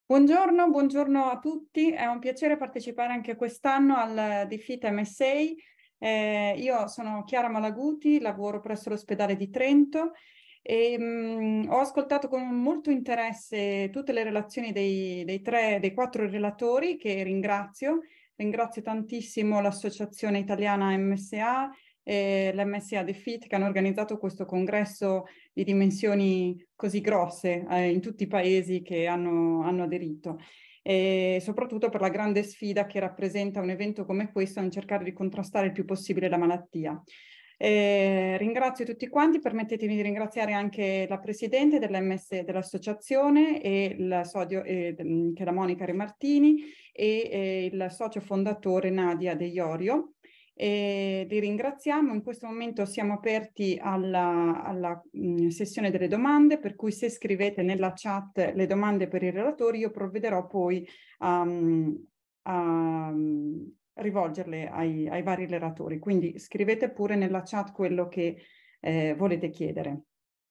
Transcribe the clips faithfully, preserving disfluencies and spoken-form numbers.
Buongiorno, buongiorno a tutti, è un piacere partecipare anche quest'anno al Defeat M S A. Eh, io sono Chiara Malaguti, lavoro presso l'ospedale di Trento e mh, ho ascoltato con molto interesse tutte le relazioni dei, dei tre, dei quattro relatori che ringrazio. Ringrazio tantissimo l'Associazione Italiana M S A e l'M S A Defeat che hanno organizzato questo congresso di dimensioni così grosse eh, in tutti i paesi che hanno, hanno aderito. E soprattutto per la grande sfida che rappresenta un evento come questo nel cercare di contrastare il più possibile la malattia. Eh, ringrazio tutti quanti, permettetemi di ringraziare anche la Presidente dell'M S dell'Associazione, e il sodio, eh, che è la Monica Remartini, e eh, il socio fondatore Nadia De Iorio. E li ringraziamo. In questo momento siamo aperti alla, alla mh, sessione delle domande, per cui se scrivete nella chat le domande per i relatori, io provvederò poi a, a rivolgerle ai, ai vari relatori. Quindi scrivete pure nella chat quello che eh, volete chiedere.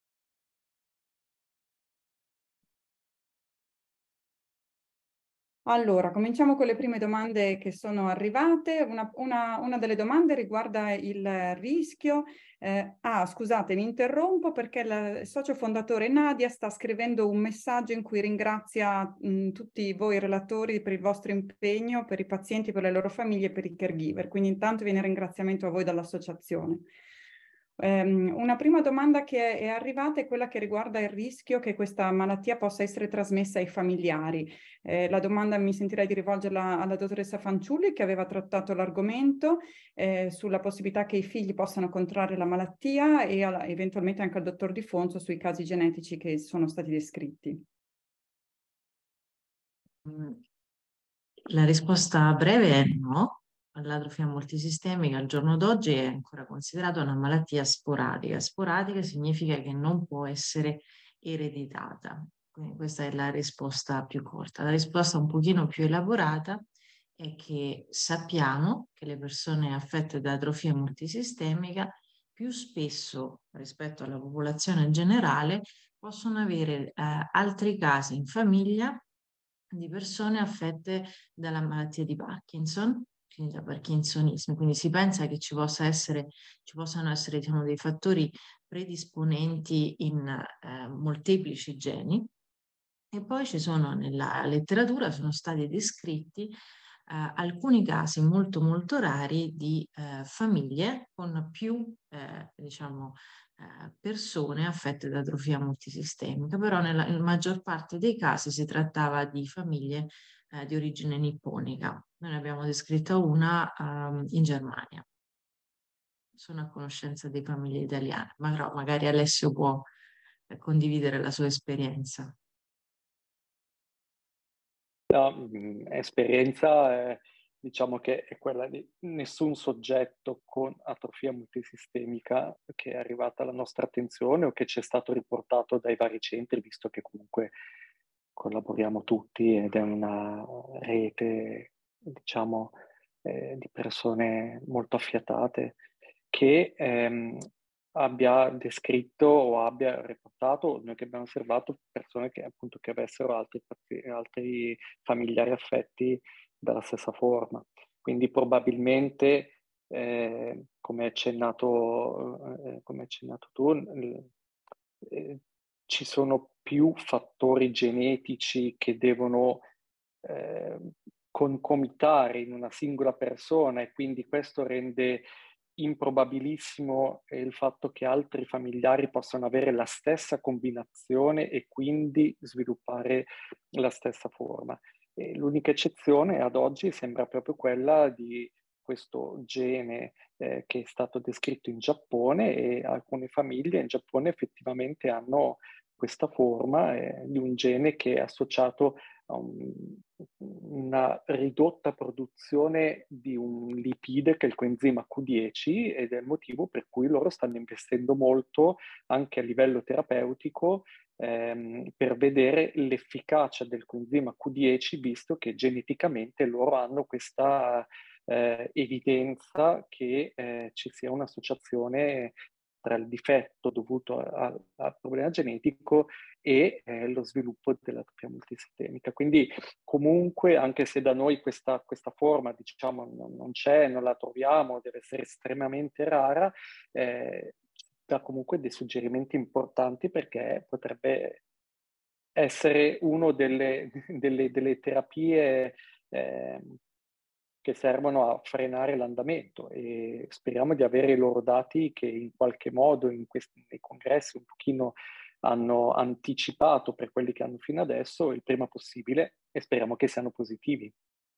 Allora, cominciamo con le prime domande che sono arrivate. Una, una, una delle domande riguarda il rischio. Eh, ah, scusate, mi interrompo perché il socio fondatore Nadia sta scrivendo un messaggio in cui ringrazia mh, tutti voi relatori per il vostro impegno, per i pazienti, per le loro famiglie e per i caregiver. Quindi intanto viene il ringraziamento a voi dall'associazione. Um, una prima domanda che è arrivata è quella che riguarda il rischio che questa malattia possa essere trasmessa ai familiari. Eh, la domanda mi sentirei di rivolgerla alla dottoressa Fanciulli, che aveva trattato l'argomento eh, sulla possibilità che i figli possano contrarre la malattia, e alla, eventualmente anche al dottor Di Fonso sui casi genetici che sono stati descritti. La risposta breve è no. L'atrofia multisistemica al giorno d'oggi è ancora considerata una malattia sporadica. Sporadica significa che non può essere ereditata. Quindi questa è la risposta più corta. La risposta un pochino più elaborata è che sappiamo che le persone affette da atrofia multisistemica più spesso rispetto alla popolazione generale possono avere eh, altri casi in famiglia di persone affette dalla malattia di Parkinson, quindi da parkinsonismo. Quindi si pensa che ci possa essere, ci possano essere, diciamo, dei fattori predisponenti in eh, molteplici geni. E poi ci sono, nella letteratura, sono stati descritti eh, alcuni casi molto molto rari di eh, famiglie con più, eh, diciamo, eh, persone affette da atrofia multisistemica, però nella, nella maggior parte dei casi si trattava di famiglie eh, di origine nipponica. Noi ne abbiamo descritta una ehm, in Germania. Sono a conoscenza di famiglie italiane, ma però magari Alessio può eh, condividere la sua esperienza. La mh, esperienza è, diciamo che è quella di nessun soggetto con atrofia multisistemica che è arrivata alla nostra attenzione o che ci è stato riportato dai vari centri, visto che comunque collaboriamo tutti ed è una rete, diciamo, eh, di persone molto affiatate che ehm, abbia descritto o abbia riportato, noi che abbiamo osservato, persone che appunto che avessero altri, altri familiari affetti dalla stessa forma. Quindi probabilmente, eh, come hai accennato, eh, come hai accennato tu, eh, ci sono più fattori genetici che devono eh, concomitare in una singola persona, e quindi questo rende improbabilissimo il fatto che altri familiari possano avere la stessa combinazione e quindi sviluppare la stessa forma. E l'unica eccezione ad oggi sembra proprio quella di questo gene eh, che è stato descritto in Giappone, e alcune famiglie in Giappone effettivamente hanno questa forma eh, di un gene che è associato a un, una ridotta produzione di un lipide che è il coenzima Q dieci, ed è il motivo per cui loro stanno investendo molto anche a livello terapeutico ehm, per vedere l'efficacia del coenzima Q dieci, visto che geneticamente loro hanno questa eh, evidenza che eh, ci sia un'associazione tra il difetto dovuto al problema genetico e eh, lo sviluppo dell'atrofia multisistemica. Quindi comunque, anche se da noi questa, questa forma diciamo non, non c'è, non la troviamo, deve essere estremamente rara, eh, dà comunque dei suggerimenti importanti, perché potrebbe essere uno delle, delle, delle terapie eh, che servono a frenare l'andamento, e speriamo di avere i loro dati che in qualche modo in questi, nei congressi un pochino hanno anticipato per quelli che hanno fino adesso il prima possibile, e speriamo che siano positivi.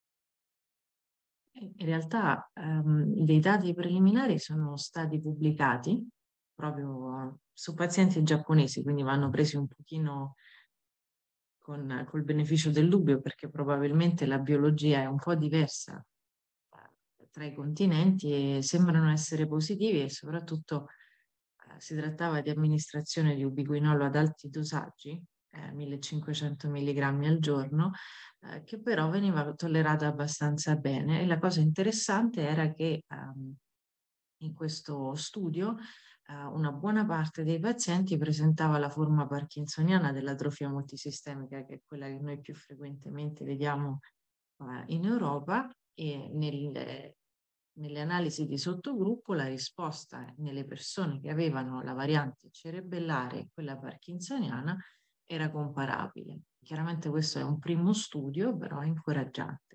In realtà ehm, dei dati preliminari sono stati pubblicati proprio su pazienti giapponesi, quindi vanno presi un pochino con col beneficio del dubbio, perché probabilmente la biologia è un po' diversa tra i continenti, e sembrano essere positivi, e soprattutto eh, si trattava di amministrazione di ubiquinolo ad alti dosaggi, eh, millecinquecento milligrammi al giorno, eh, che però veniva tollerata abbastanza bene. E la cosa interessante era che ehm, in questo studio eh, una buona parte dei pazienti presentava la forma parkinsoniana dell'atrofia multisistemica, che è quella che noi più frequentemente vediamo eh, in Europa, e nel, nelle analisi di sottogruppo la risposta nelle persone che avevano la variante cerebellare e quella parkinsoniana era comparabile. Chiaramente questo è un primo studio, però è incoraggiante.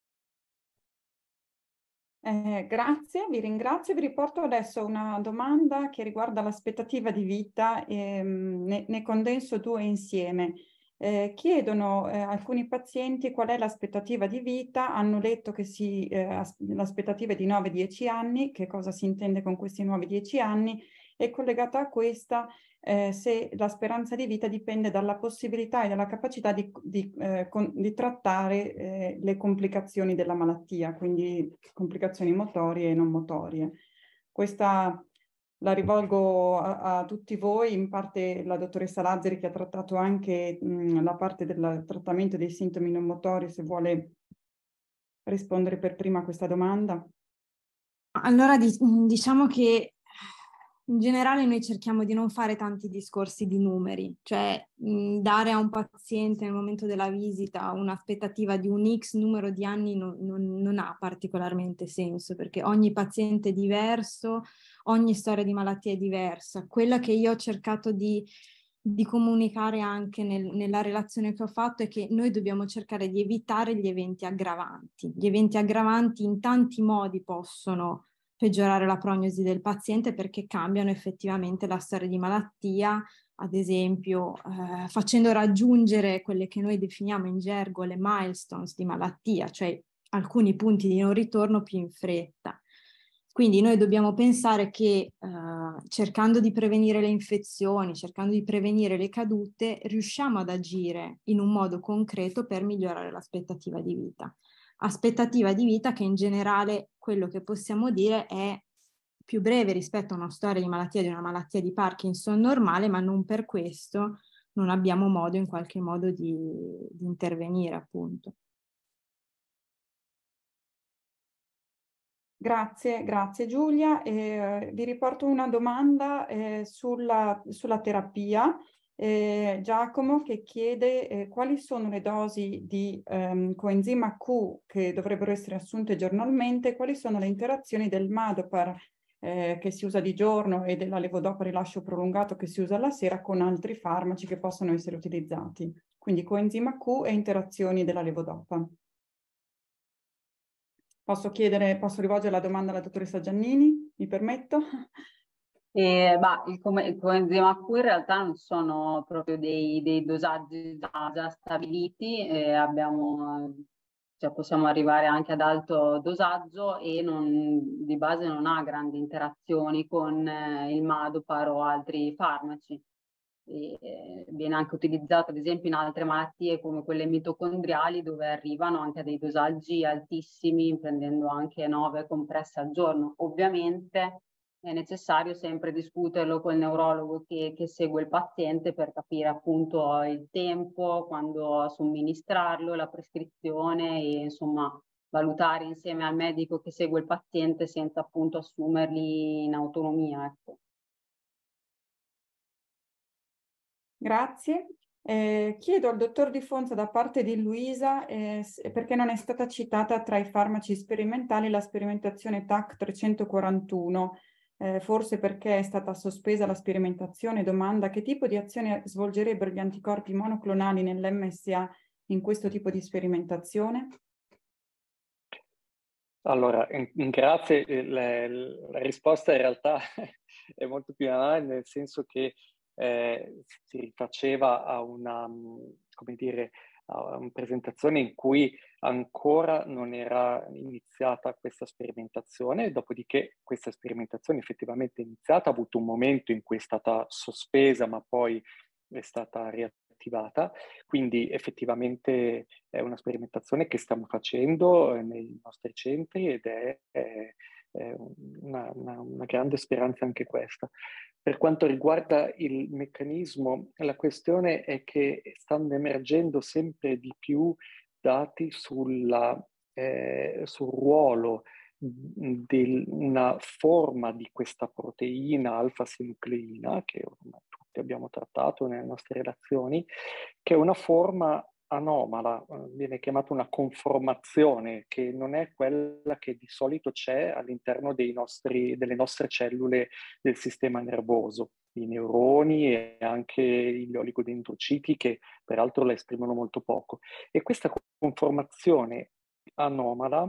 Eh, grazie, vi ringrazio. Vi riporto adesso una domanda che riguarda l'aspettativa di vita, e, ne, ne condenso due insieme. Eh, chiedono eh, alcuni pazienti qual è l'aspettativa di vita, hanno letto che si, eh, l'aspettativa è di nove dieci anni, che cosa si intende con questi nove dieci anni, e collegata a questa eh, se la speranza di vita dipende dalla possibilità e dalla capacità di, di, eh, con, di trattare eh, le complicazioni della malattia, quindi complicazioni motorie e non motorie. Questa la rivolgo a, a tutti voi, in parte la dottoressa Lazzari, che ha trattato anche mh, la parte del trattamento dei sintomi non motori, se vuole rispondere per prima a questa domanda. Allora diciamo che in generale noi cerchiamo di non fare tanti discorsi di numeri, cioè mh, dare a un paziente nel momento della visita un'aspettativa di un X numero di anni non, non, non ha particolarmente senso, perché ogni paziente è diverso, ogni storia di malattia è diversa. Quella che io ho cercato di, di comunicare anche nel, nella relazione che ho fatto è che noi dobbiamo cercare di evitare gli eventi aggravanti. Gli eventi aggravanti in tanti modi possono peggiorare la prognosi del paziente, perché cambiano effettivamente la storia di malattia, ad esempio eh, facendo raggiungere quelle che noi definiamo in gergo le milestones di malattia, cioè alcuni punti di non ritorno più in fretta. Quindi noi dobbiamo pensare che eh, cercando di prevenire le infezioni, cercando di prevenire le cadute, riusciamo ad agire in un modo concreto per migliorare l'aspettativa di vita. Aspettativa di vita che in generale quello che possiamo dire è più breve rispetto a una storia di malattia, di una malattia di Parkinson normale, ma non per questo non abbiamo modo in qualche modo di, di intervenire, appunto. Grazie, grazie Giulia. Eh, vi riporto una domanda eh, sulla, sulla terapia. Eh, Giacomo che chiede eh, quali sono le dosi di ehm, coenzima Q che dovrebbero essere assunte giornalmente, quali sono le interazioni del Madopar eh, che si usa di giorno e della levodopa rilascio prolungato che si usa alla sera con altri farmaci che possono essere utilizzati. Quindi coenzima Q e interazioni della levodopa. Posso chiedere, posso rivolgere la domanda alla dottoressa Giannini? Mi permetto? E, bah, il, il coenzima Q in realtà non sono proprio dei, dei dosaggi già, già stabiliti, eh, abbiamo, cioè possiamo arrivare anche ad alto dosaggio e non, di base non ha grandi interazioni con eh, il Madopar o altri farmaci. E, eh, viene anche utilizzato ad esempio in altre malattie come quelle mitocondriali, dove arrivano anche a dei dosaggi altissimi, prendendo anche nove compresse al giorno. Ovviamente è necessario sempre discuterlo col neurologo che, che segue il paziente per capire appunto il tempo, quando somministrarlo, la prescrizione e insomma valutare insieme al medico che segue il paziente senza appunto assumerli in autonomia, ecco. Grazie. Eh, chiedo al dottor Di Fonza da parte di Luisa eh, perché non è stata citata tra i farmaci sperimentali la sperimentazione T A C trecentoquarantuno, eh, forse perché è stata sospesa la sperimentazione. Domanda: che tipo di azione svolgerebbero gli anticorpi monoclonali nell'M S A in questo tipo di sperimentazione? Allora, in, in grazie, la, la risposta in realtà è molto più avanti, nel senso che eh, si rifaceva a una, come dire, a una presentazione in cui ancora non era iniziata questa sperimentazione, dopodiché questa sperimentazione effettivamente è iniziata, ha avuto un momento in cui è stata sospesa, ma poi è stata riattivata, quindi effettivamente è una sperimentazione che stiamo facendo nei nostri centri ed è, è, è una, una, una grande speranza anche questa. Per quanto riguarda il meccanismo, la questione è che stanno emergendo sempre di più dati sulla, eh, sul ruolo di una forma di questa proteina alfa-sinucleina, che ormai tutti abbiamo trattato nelle nostre relazioni, che è una forma anomala, viene chiamata una conformazione, che non è quella che di solito c'è all'interno dei nostri, delle nostre cellule del sistema nervoso, i neuroni e anche gli oligodendrociti, che peraltro la esprimono molto poco. E questa conformazione anomala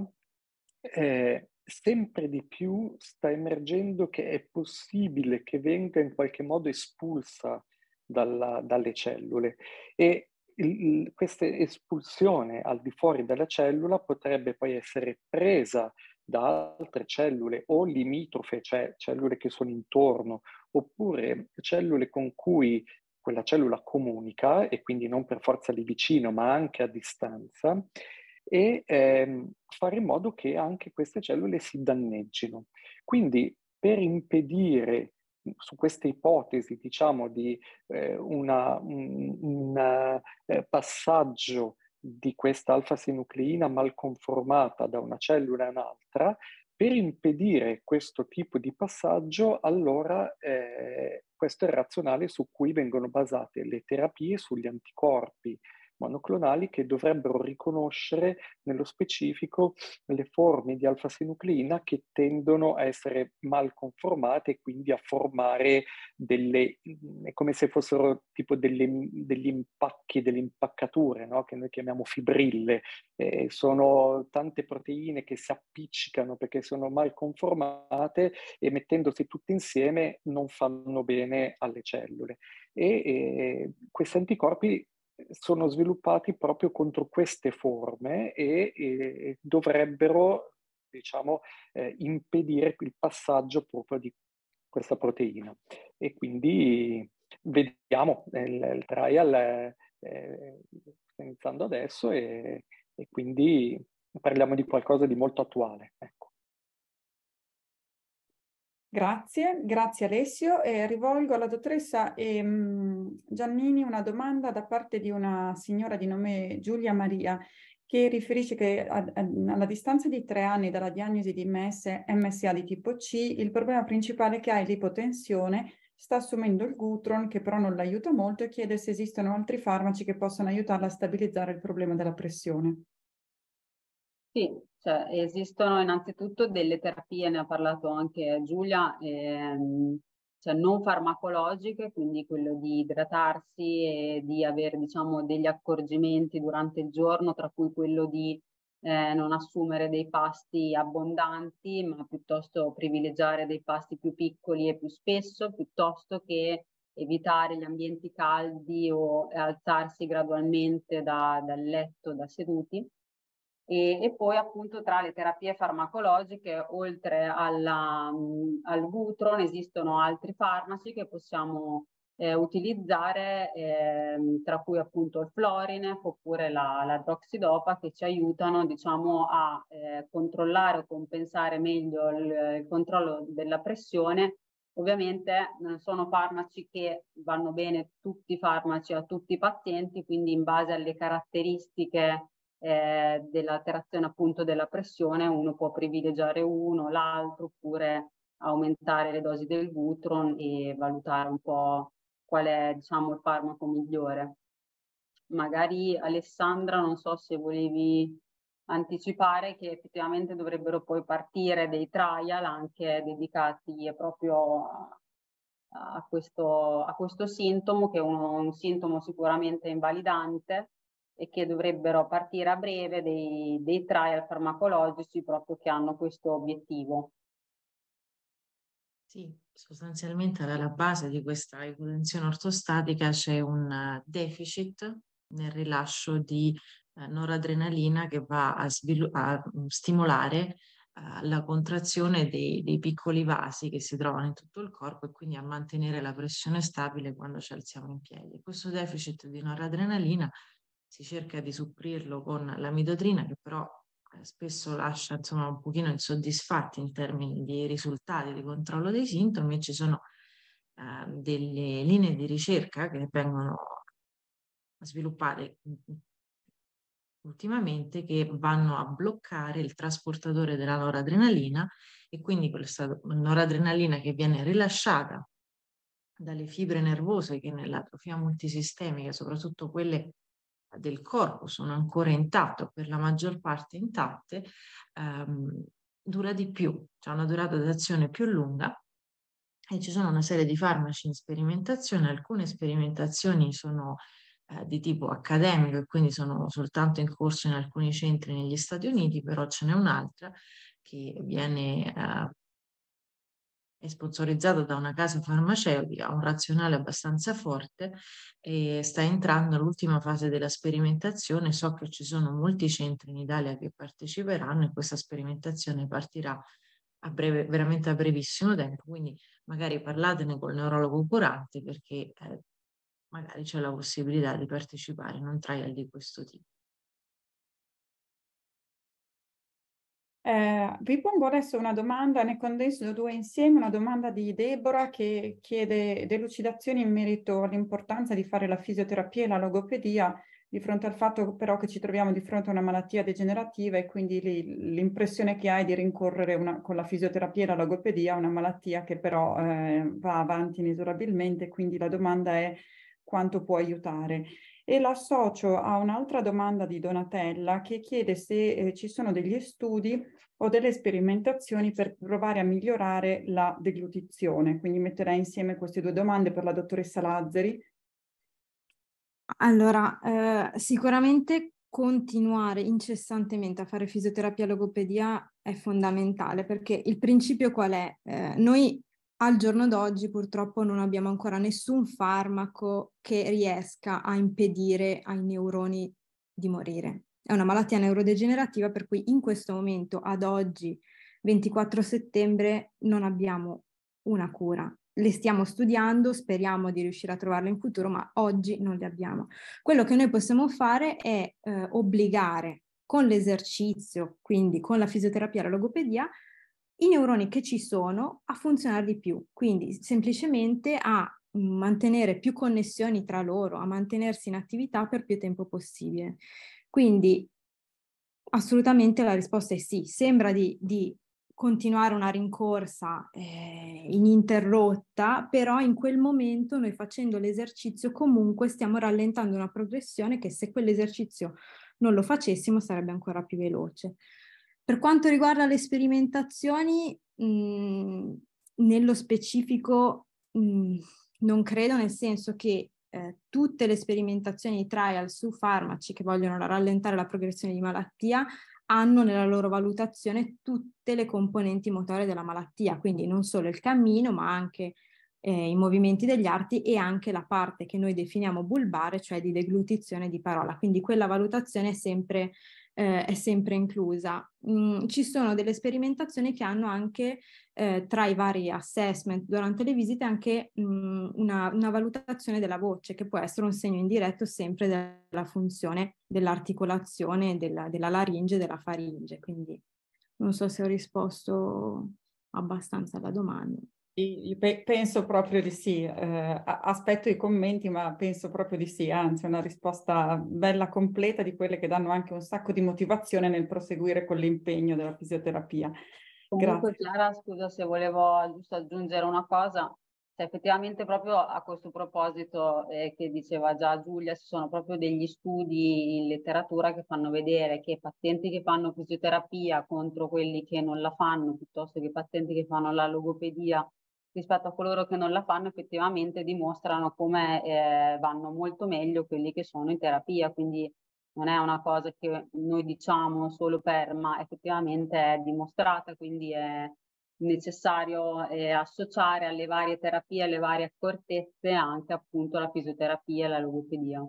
eh, sempre di più sta emergendo che è possibile che venga in qualche modo espulsa dalla, dalle cellule e il, questa espulsione al di fuori della cellula potrebbe poi essere presa da altre cellule o limitrofe, cioè cellule che sono intorno, oppure cellule con cui quella cellula comunica, e quindi non per forza lì vicino, ma anche a distanza, e ehm, fare in modo che anche queste cellule si danneggino. Quindi per impedire su queste ipotesi, diciamo, di eh, una, un una, eh, passaggio di questa alfa-sinucleina malconformata da una cellula a un'altra, per impedire questo tipo di passaggio, allora eh, questo è il razionale su cui vengono basate le terapie sugli anticorpi monoclonali che dovrebbero riconoscere nello specifico le forme di alfa-sinucleina che tendono a essere mal conformate e quindi a formare delle, è come se fossero tipo delle, degli impacchi, delle impaccature, no? Che noi chiamiamo fibrille. Eh, sono tante proteine che si appiccicano perché sono mal conformate e mettendosi tutte insieme non fanno bene alle cellule. E eh, questi anticorpi sono sviluppati proprio contro queste forme e, e dovrebbero, diciamo, eh, impedire il passaggio proprio di questa proteina. E quindi vediamo, il, il trial eh, eh, sta iniziando adesso e, e quindi parliamo di qualcosa di molto attuale. Ecco. Grazie, grazie Alessio. E rivolgo alla dottoressa ehm, Giannini una domanda da parte di una signora di nome Giulia Maria, che riferisce che a, a, alla distanza di tre anni dalla diagnosi di M S, M S A di tipo C, il problema principale che ha è l'ipotensione, sta assumendo il Gutron, che però non l'aiuta molto, e chiede se esistono altri farmaci che possano aiutarla a stabilizzare il problema della pressione. Sì, cioè, esistono innanzitutto delle terapie, ne ha parlato anche Giulia, ehm, cioè non farmacologiche, quindi quello di idratarsi e di avere, diciamo, degli accorgimenti durante il giorno, tra cui quello di eh, non assumere dei pasti abbondanti, ma piuttosto privilegiare dei pasti più piccoli e più spesso, piuttosto che evitare gli ambienti caldi o alzarsi gradualmente da, dal letto da seduti. E, e poi appunto tra le terapie farmacologiche, oltre alla, mh, al Gutron, esistono altri farmaci che possiamo eh, utilizzare, eh, tra cui appunto il Florinef oppure la, la droxidopa, che ci aiutano, diciamo, a eh, controllare o compensare meglio il, il controllo della pressione. Ovviamente non sono farmaci che vanno bene tutti i farmaci a tutti i pazienti, quindi in base alle caratteristiche Eh, dell'alterazione appunto della pressione, uno può privilegiare uno, l'altro, oppure aumentare le dosi del Gutron e valutare un po' qual è, diciamo, il farmaco migliore. Magari Alessandra, non so se volevi anticipare che effettivamente dovrebbero poi partire dei trial anche dedicati proprio a, a, questo, a questo sintomo, che è un, un sintomo sicuramente invalidante, e che dovrebbero partire a breve dei, dei trial farmacologici proprio che hanno questo obiettivo. Sì, sostanzialmente alla base di questa ipotensione ortostatica c'è un deficit nel rilascio di eh, noradrenalina che va a, a stimolare uh, la contrazione dei, dei piccoli vasi che si trovano in tutto il corpo e quindi a mantenere la pressione stabile quando ci alziamo in piedi. Questo deficit di noradrenalina si cerca di supprirlo con l'amidodrina, che però spesso lascia insomma un pochino insoddisfatti in termini di risultati di controllo dei sintomi. Ci sono eh, delle linee di ricerca che vengono sviluppate ultimamente che vanno a bloccare il trasportatore della noradrenalina, e quindi questa noradrenalina che viene rilasciata dalle fibre nervose che nell'atrofia multisistemica, soprattutto quelle del corpo, sono ancora intatte, per la maggior parte intatte, ehm, dura di più, c'è una durata d'azione più lunga, e ci sono una serie di farmaci in sperimentazione. Alcune sperimentazioni sono eh, di tipo accademico e quindi sono soltanto in corso in alcuni centri negli Stati Uniti, però ce n'è un'altra che viene eh, è sponsorizzata da una casa farmaceutica, ha un razionale abbastanza forte e sta entrando all'ultima fase della sperimentazione. So che ci sono molti centri in Italia che parteciperanno e questa sperimentazione partirà a breve, veramente a brevissimo tempo, quindi magari parlatene col neurologo curante, perché eh, magari c'è la possibilità di partecipare in un trial di questo tipo. Eh, vi pongo adesso una domanda, ne condenso due insieme, una domanda di Deborah che chiede delucidazioni in merito all'importanza di fare la fisioterapia e la logopedia di fronte al fatto però che ci troviamo di fronte a una malattia degenerativa e quindi l'impressione che hai di rincorrere una, con la fisioterapia e la logopedia a una malattia che però eh, va avanti inesorabilmente, quindi la domanda è quanto può aiutare. E l'associo a un'altra domanda di Donatella che chiede se eh, ci sono degli studi o delle sperimentazioni per provare a migliorare la deglutizione. Quindi metterei insieme queste due domande per la dottoressa Lazzari. Allora, eh, sicuramente continuare incessantemente a fare fisioterapia e logopedia è fondamentale, perché il principio qual è? Eh, noi al giorno d'oggi purtroppo non abbiamo ancora nessun farmaco che riesca a impedire ai neuroni di morire. È una malattia neurodegenerativa per cui in questo momento, ad oggi, ventiquattro settembre, non abbiamo una cura. Le stiamo studiando, speriamo di riuscire a trovarle in futuro, ma oggi non le abbiamo. Quello che noi possiamo fare è eh, obbligare con l'esercizio, quindi con la fisioterapia e la logopedia, i neuroni che ci sono a funzionare di più, quindi semplicemente a mantenere più connessioni tra loro, a mantenersi in attività per più tempo possibile. Quindi assolutamente la risposta è sì, sembra di, di continuare una rincorsa eh, ininterrotta, però in quel momento noi facendo l'esercizio comunque stiamo rallentando una progressione che se quell'esercizio non lo facessimo sarebbe ancora più veloce. Per quanto riguarda le sperimentazioni, mh, nello specifico mh, non credo, nel senso che eh, tutte le sperimentazioni di trial su farmaci che vogliono rallentare la progressione di malattia hanno nella loro valutazione tutte le componenti motorie della malattia, quindi non solo il cammino, ma anche eh, i movimenti degli arti e anche la parte che noi definiamo bulbare, cioè di deglutizione di parola. Quindi quella valutazione è sempre, eh, è sempre inclusa. Mm, ci sono delle sperimentazioni che hanno anche eh, tra i vari assessment durante le visite anche mh, una, una valutazione della voce, che può essere un segno indiretto sempre della funzione dell'articolazione, della, della laringe e della faringe. Quindi non so se ho risposto abbastanza alla domanda. Io penso proprio di sì, eh, aspetto i commenti, ma penso proprio di sì, anzi è una risposta bella completa di quelle che danno anche un sacco di motivazione nel proseguire con l'impegno della fisioterapia. Comunque Grazie. Chiara, scusa se volevo giusto aggiungere una cosa, cioè, effettivamente proprio a questo proposito eh, che diceva già Giulia, ci sono proprio degli studi in letteratura che fanno vedere che pazienti che fanno fisioterapia contro quelli che non la fanno, piuttosto che pazienti che fanno la logopedia rispetto a coloro che non la fanno, effettivamente dimostrano come eh, vanno molto meglio quelli che sono in terapia, quindi non è una cosa che noi diciamo solo per, ma effettivamente è dimostrata, quindi è necessario eh, associare alle varie terapie, alle varie accortezze anche appunto la fisioterapia e la logopedia.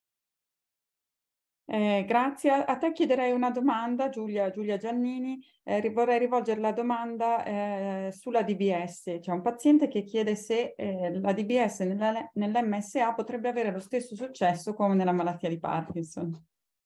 Eh, grazie. A te chiederei una domanda, Giulia, Giulia Giannini. Eh, vorrei rivolgere la domanda eh, sulla D B S. C'è un paziente che chiede se eh, la D B S nell'M S A potrebbe avere lo stesso successo come nella malattia di Parkinson.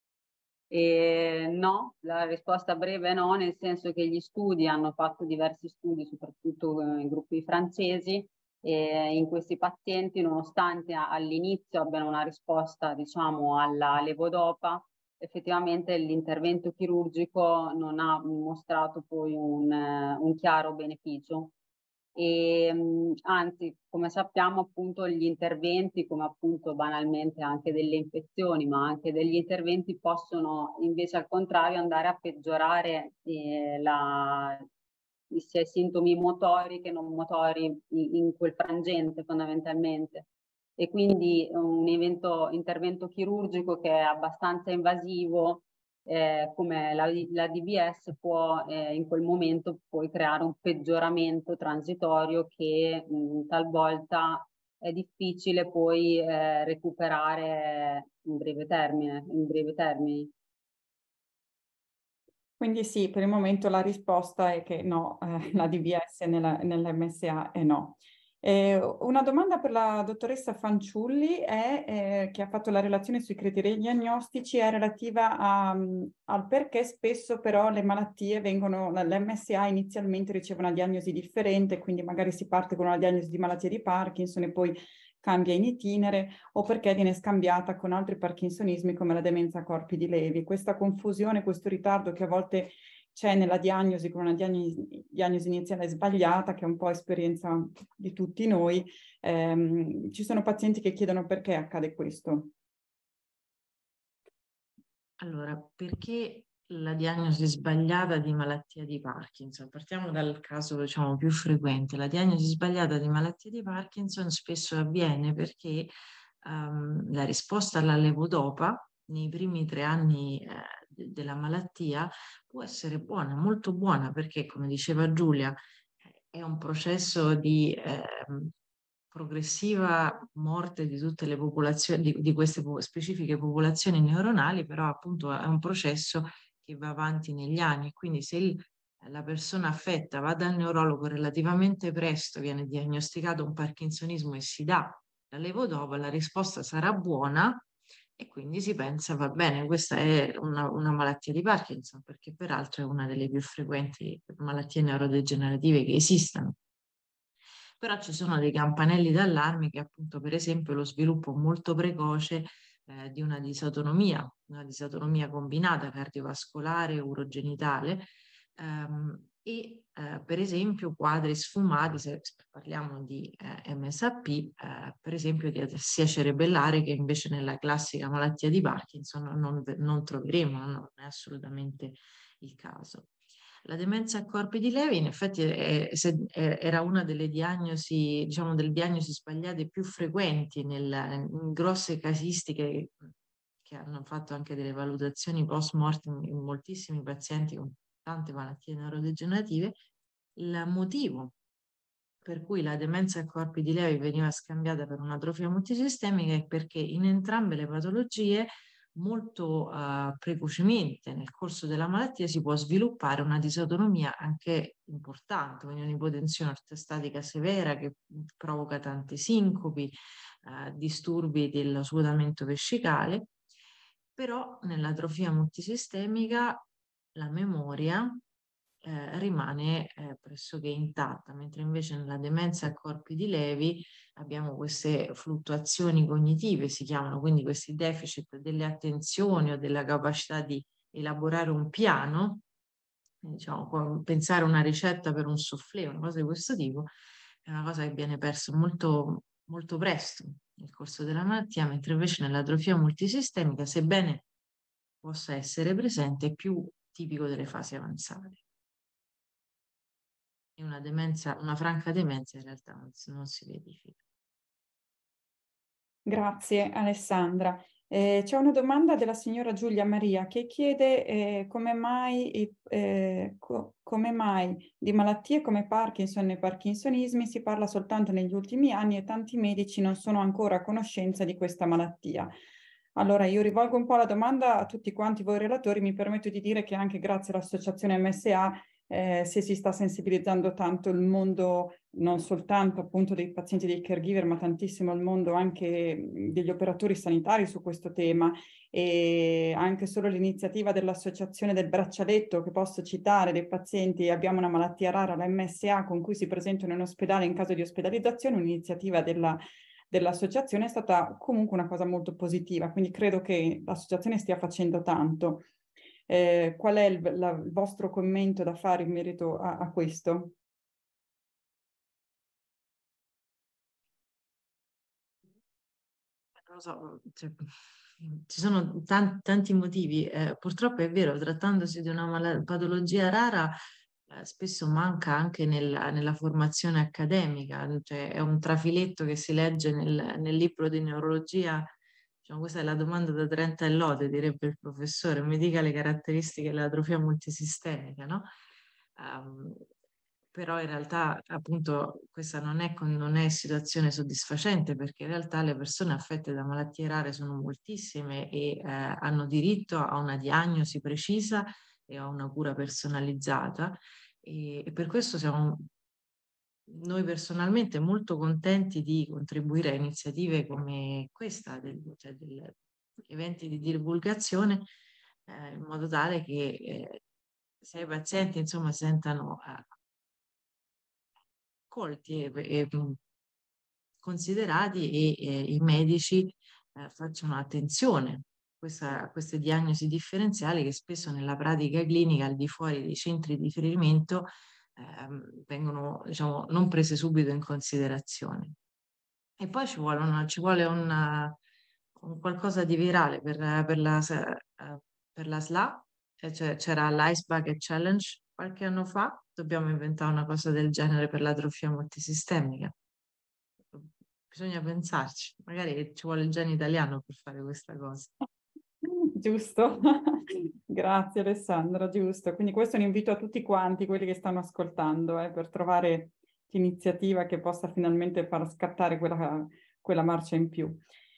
E no, la risposta breve è no, nel senso che gli studi hanno fatto diversi studi, soprattutto in gruppi francesi, e in questi pazienti, nonostante all'inizio abbiano una risposta, diciamo, alla levodopa, effettivamente l'intervento chirurgico non ha mostrato poi un, un chiaro beneficio. E anzi, come sappiamo, appunto gli interventi, come appunto banalmente anche delle infezioni, ma anche degli interventi possono invece al contrario andare a peggiorare eh, la, sia i sintomi motori che non motori in, in quel frangente fondamentalmente. E quindi un evento, intervento chirurgico che è abbastanza invasivo Eh, come la, la D B S può eh, in quel momento poi creare un peggioramento transitorio che mh, talvolta è difficile poi eh, recuperare in breve termine, in breve termini. Quindi sì, per il momento la risposta è che no, eh, la D B S nell'M S A è no. Eh, una domanda per la dottoressa Fanciulli è, eh, che ha fatto la relazione sui criteri diagnostici, è relativa a, um, al perché spesso però le malattie vengono, l'M S A inizialmente riceve una diagnosi differente, quindi magari si parte con una diagnosi di malattia di Parkinson e poi cambia in itinere, o perché viene scambiata con altri parkinsonismi come la demenza a corpi di Levi. Questa confusione, questo ritardo che a volte c'è nella diagnosi, con una diagnosi, diagnosi iniziale sbagliata, che è un po' esperienza di tutti noi. Ehm, ci sono pazienti che chiedono perché accade questo. Allora, perché la diagnosi sbagliata di malattia di Parkinson? Partiamo dal caso, diciamo, più frequente. La diagnosi sbagliata di malattia di Parkinson spesso avviene perché um, la risposta alla levodopa nei primi tre anni eh, de- della malattia può essere buona, molto buona, perché, come diceva Giulia, è un processo di eh, progressiva morte di tutte le popolazioni, di, di queste po- specifiche popolazioni neuronali, però appunto è un processo che va avanti negli anni, quindi se il, la persona affetta va dal neurologo relativamente presto, viene diagnosticato un parkinsonismo e si dà la levodopa, la risposta sarà buona e quindi si pensa, va bene, questa è una, una malattia di Parkinson, perché peraltro è una delle più frequenti malattie neurodegenerative che esistano. Però ci sono dei campanelli d'allarme che appunto, per esempio, lo sviluppo molto precoce eh, di una disautonomia, una disautonomia combinata cardiovascolare, urogenitale, ehm, e eh, per esempio quadri sfumati, se parliamo di eh, M S A P, eh, per esempio di atassia cerebellare, che invece nella classica malattia di Parkinson non, non troveremo, non è assolutamente il caso. La demenza a corpi di Levi in effetti è, è, era una delle diagnosi, diciamo, delle diagnosi sbagliate più frequenti nel, in grosse casistiche che hanno fatto anche delle valutazioni post mortem in moltissimi pazienti con tante malattie neurodegenerative. Il motivo per cui la demenza a corpi di Levi veniva scambiata per un'atrofia multisistemica è perché in entrambe le patologie molto uh, precocemente nel corso della malattia si può sviluppare una disautonomia anche importante, quindi un'ipotensione ortostatica severa che provoca tante sincopi, uh, disturbi dello svuotamento vescicale, però nell'atrofia multisistemica la memoria eh, rimane eh, pressoché intatta, mentre invece nella demenza a corpi di Levi abbiamo queste fluttuazioni cognitive, si chiamano quindi questi deficit delle attenzioni o della capacità di elaborare un piano, diciamo, pensare una ricetta per un soufflé, una cosa di questo tipo, è una cosa che viene persa molto, molto presto nel corso della malattia, mentre invece nell'atrofia multisistemica, sebbene possa essere presente, è più tipico delle fasi avanzate. E una demenza, una franca demenza in realtà non si, non si verifica. Grazie Alessandra. Eh, c'è una domanda della signora Giulia Maria che chiede eh, come mai, eh, co come mai di malattie come Parkinson e Parkinsonismi si parla soltanto negli ultimi anni e tanti medici non sono ancora a conoscenza di questa malattia. Allora io rivolgo un po' la domanda a tutti quanti voi relatori, mi permetto di dire che anche grazie all'associazione M S A Eh, se si sta sensibilizzando tanto il mondo, non soltanto appunto dei pazienti, dei caregiver, ma tantissimo il mondo anche degli operatori sanitari su questo tema, e anche solo l'iniziativa dell'associazione del braccialetto, che posso citare, dei pazienti abbiamo una malattia rara, la M S A, con cui si presentano in ospedale in caso di ospedalizzazione, un'iniziativa della dell'associazione è stata comunque una cosa molto positiva, quindi credo che l'associazione stia facendo tanto. Eh, qual è il, la, il vostro commento da fare in merito a, a questo? Non lo so, cioè, ci sono tanti, tanti motivi. Eh, purtroppo è vero, trattandosi di una patologia rara, eh, spesso manca anche nella, nella formazione accademica, cioè è un trafiletto che si legge nel, nel libro di neurologia. Diciamo, questa è la domanda da trenta e lode, direbbe il professore, mi dica le caratteristiche dell'atrofia multisistemica, no? Um, però in realtà appunto questa non è, non è situazione soddisfacente, perché in realtà le persone affette da malattie rare sono moltissime e eh, hanno diritto a una diagnosi precisa e a una cura personalizzata, e, e per questo siamo noi personalmente molto contenti di contribuire a iniziative come questa, del, cioè degli eventi di divulgazione, eh, in modo tale che eh, se i pazienti insomma si sentano eh, colti e, e considerati, e, e i medici eh, facciano attenzione questa, a queste diagnosi differenziali che spesso nella pratica clinica al di fuori dei centri di riferimento eh, vengono, diciamo, non prese subito in considerazione. E poi ci vuole, una, ci vuole una, un qualcosa di virale per, per la, per la S L A. Cioè, c'era l'Ice Bucket Challenge qualche anno fa, dobbiamo inventare una cosa del genere per l'atrofia multisistemica. Bisogna pensarci, magari ci vuole il genio italiano per fare questa cosa. Giusto, grazie Alessandra, giusto. Quindi questo è un invito a tutti quanti, quelli che stanno ascoltando, eh, per trovare l'iniziativa che possa finalmente far scattare quella, quella marcia in più.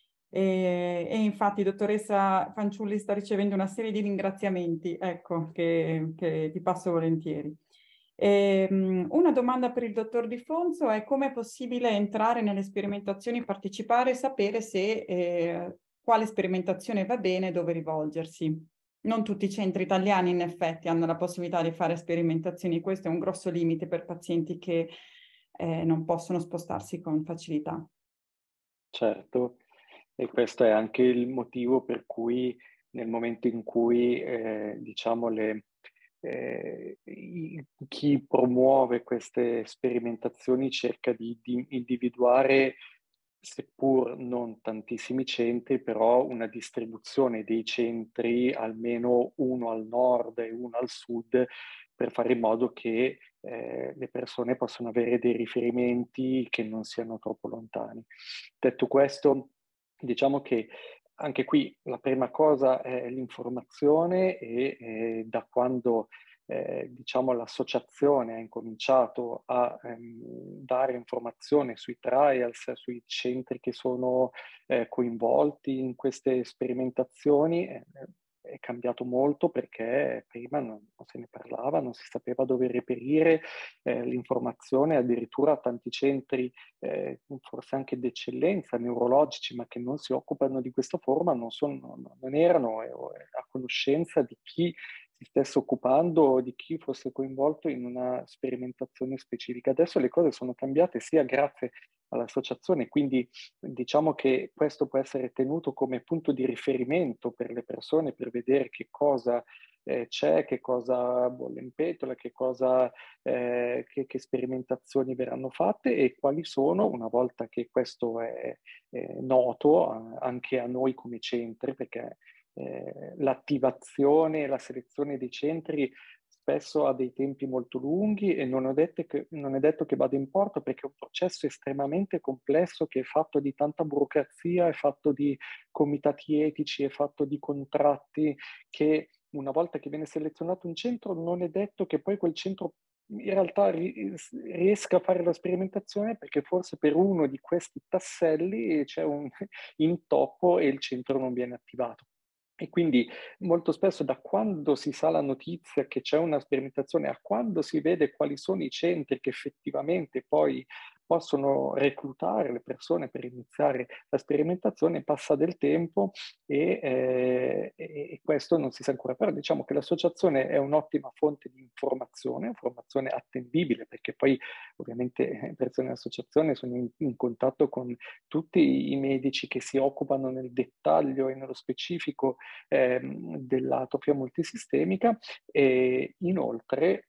E, e infatti dottoressa Fanciulli sta ricevendo una serie di ringraziamenti, ecco, che, che ti passo volentieri. E, um, una domanda per il dottor Di Fonzo è: come è possibile entrare nelle sperimentazioni, partecipare e sapere se eh, quale sperimentazione va bene e dove rivolgersi? Non tutti i centri italiani in effetti hanno la possibilità di fare sperimentazioni, questo è un grosso limite per pazienti che eh, non possono spostarsi con facilità. Certo, e questo è anche il motivo per cui nel momento in cui eh, diciamo le, eh, chi promuove queste sperimentazioni cerca di, di individuare, seppur non tantissimi centri, però una distribuzione dei centri, almeno uno al nord e uno al sud, per fare in modo che eh, le persone possano avere dei riferimenti che non siano troppo lontani. Detto questo, diciamo che anche qui la prima cosa è l'informazione, e eh, da quando eh, diciamo l'associazione ha incominciato a ehm, dare informazione sui trials, sui centri che sono eh, coinvolti in queste sperimentazioni, eh, è cambiato molto, perché prima non, non se ne parlava, non si sapeva dove reperire eh, l'informazione. Addirittura tanti centri, eh, forse anche d'eccellenza, neurologici, ma che non si occupano di questa forma, non, sono, non erano eh, a conoscenza di chi si stesse occupando o di chi fosse coinvolto in una sperimentazione specifica. Adesso le cose sono cambiate sia grazie all'associazione, quindi diciamo che questo può essere tenuto come punto di riferimento per le persone, per vedere che cosa eh, c'è, che cosa bolle in pentola, che cosa, eh, che, che sperimentazioni verranno fatte e quali sono, una volta che questo è, è noto a, anche a noi come centri, perché eh, l'attivazione e la selezione dei centri spesso ha dei tempi molto lunghi e non, ho detto che, non è detto che vada in porto, perché è un processo estremamente complesso che è fatto di tanta burocrazia, è fatto di comitati etici, è fatto di contratti, che una volta che viene selezionato un centro non è detto che poi quel centro in realtà riesca a fare la sperimentazione, perché forse per uno di questi tasselli c'è un intoppo e il centro non viene attivato. E quindi molto spesso da quando si sa la notizia che c'è una sperimentazione a quando si vede quali sono i centri che effettivamente poi possono reclutare le persone per iniziare la sperimentazione, passa del tempo e, eh, e questo non si sa ancora. Però diciamo che l'associazione è un'ottima fonte di informazione, informazione attendibile, perché poi ovviamente le persone dell'associazione sono in, in contatto con tutti i medici che si occupano nel dettaglio e nello specifico ehm, dell'atrofia multisistemica, e inoltre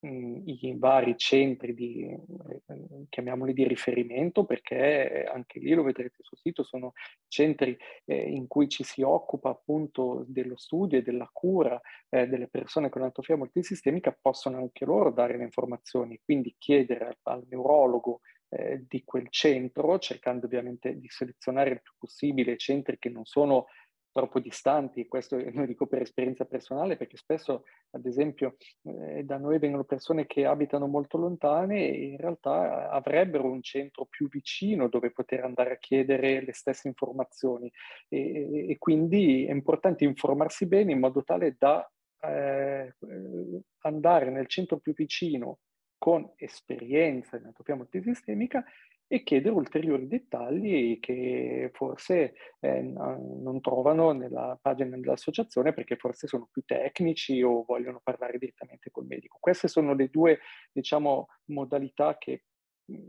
i vari centri di, eh, chiamiamoli di riferimento, perché anche lì lo vedrete sul sito, sono centri eh, in cui ci si occupa appunto dello studio e della cura eh, delle persone con atrofia multisistemica, possono anche loro dare le informazioni, quindi chiedere al, al neurologo eh, di quel centro, cercando ovviamente di selezionare il più possibile centri che non sono troppo distanti. Questo lo dico per esperienza personale, perché spesso, ad esempio, eh, da noi vengono persone che abitano molto lontane e in realtà avrebbero un centro più vicino dove poter andare a chiedere le stesse informazioni, e, e quindi è importante informarsi bene in modo tale da eh, andare nel centro più vicino con esperienza in atrofia multisistemica e chiedere ulteriori dettagli che forse eh, non trovano nella pagina dell'associazione, perché forse sono più tecnici o vogliono parlare direttamente col medico. Queste sono le due, diciamo, modalità che mh,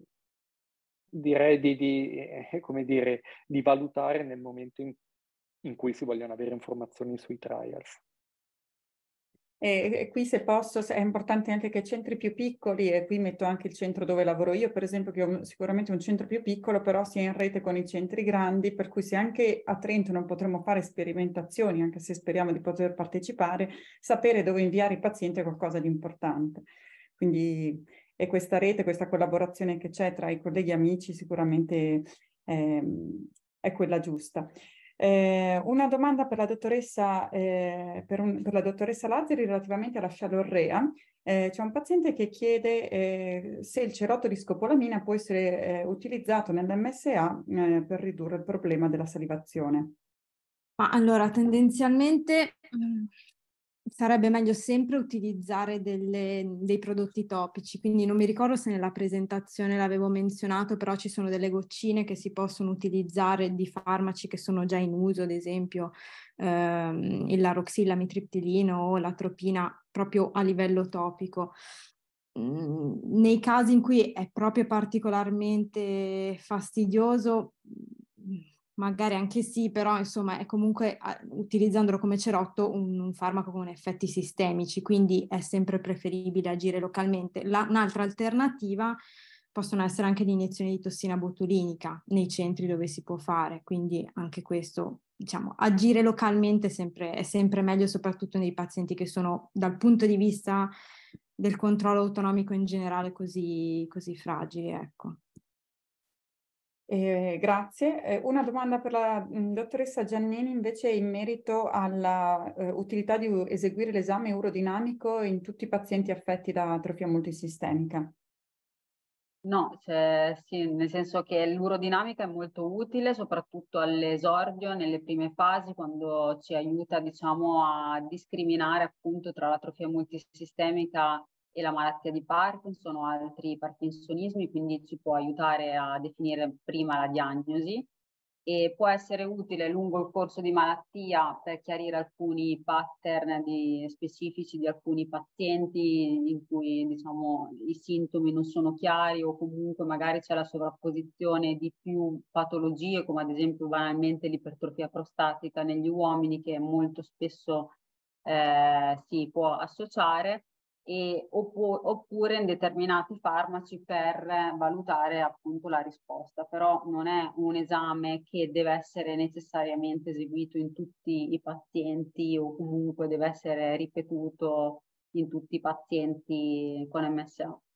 direi di, di, eh, come dire, di valutare nel momento in, in cui si vogliono avere informazioni sui trials. E, e qui, se posso, è importante anche che centri più piccoli, e qui metto anche il centro dove lavoro io, per esempio, che ho sicuramente un centro più piccolo, però sia in rete con i centri grandi, per cui se anche a Trento non potremo fare sperimentazioni, anche se speriamo di poter partecipare, sapere dove inviare i pazienti è qualcosa di importante. Quindi e questa rete, questa collaborazione che c'è tra i colleghi e amici sicuramente ehm, è quella giusta. Eh, una domanda per la dottoressa, eh, per, un, per la dottoressa Lazzari relativamente alla scialorrea. Eh, c'è un paziente che chiede eh, se il cerotto di scopolamina può essere eh, utilizzato nell'emme esse a eh, per ridurre il problema della salivazione. Ma allora, tendenzialmente mh, sarebbe meglio sempre utilizzare delle, dei prodotti topici, quindi non mi ricordo se nella presentazione l'avevo menzionato, però ci sono delle goccine che si possono utilizzare di farmaci che sono già in uso, ad esempio ehm, il laroxillamitriptilino o l'atropina, proprio a livello topico. Mm, nei casi in cui è proprio particolarmente fastidioso, magari anche sì, però insomma è comunque utilizzandolo come cerotto un, un farmaco con effetti sistemici, quindi è sempre preferibile agire localmente. La, un'altra alternativa possono essere anche le iniezioni di tossina botulinica nei centri dove si può fare, quindi anche questo, diciamo, agire localmente è sempre, è sempre meglio, soprattutto nei pazienti che sono dal punto di vista del controllo autonomico in generale così, così fragili, ecco. Eh, grazie. Eh, una domanda per la mh, dottoressa Giannini invece in merito alla eh, utilità di eseguire l'esame urodinamico in tutti i pazienti affetti da atrofia multisistemica. No, cioè, sì, nel senso che l'urodinamica è molto utile, soprattutto all'esordio, nelle prime fasi, quando ci aiuta, diciamo, a discriminare appunto tra l'atrofia multisistemica e la malattia di Parkinson o altri parkinsonismi, quindi ci può aiutare a definire prima la diagnosi. E può essere utile lungo il corso di malattia per chiarire alcuni pattern di, specifici di alcuni pazienti in cui, diciamo, i sintomi non sono chiari o comunque magari c'è la sovrapposizione di più patologie, come ad esempio banalmente l'ipertrofia prostatica negli uomini, che molto spesso eh, si può associare, e, oppu- oppure in determinati farmaci per valutare appunto la risposta, però non è un esame che deve essere necessariamente eseguito in tutti i pazienti o comunque deve essere ripetuto in tutti i pazienti con M S A.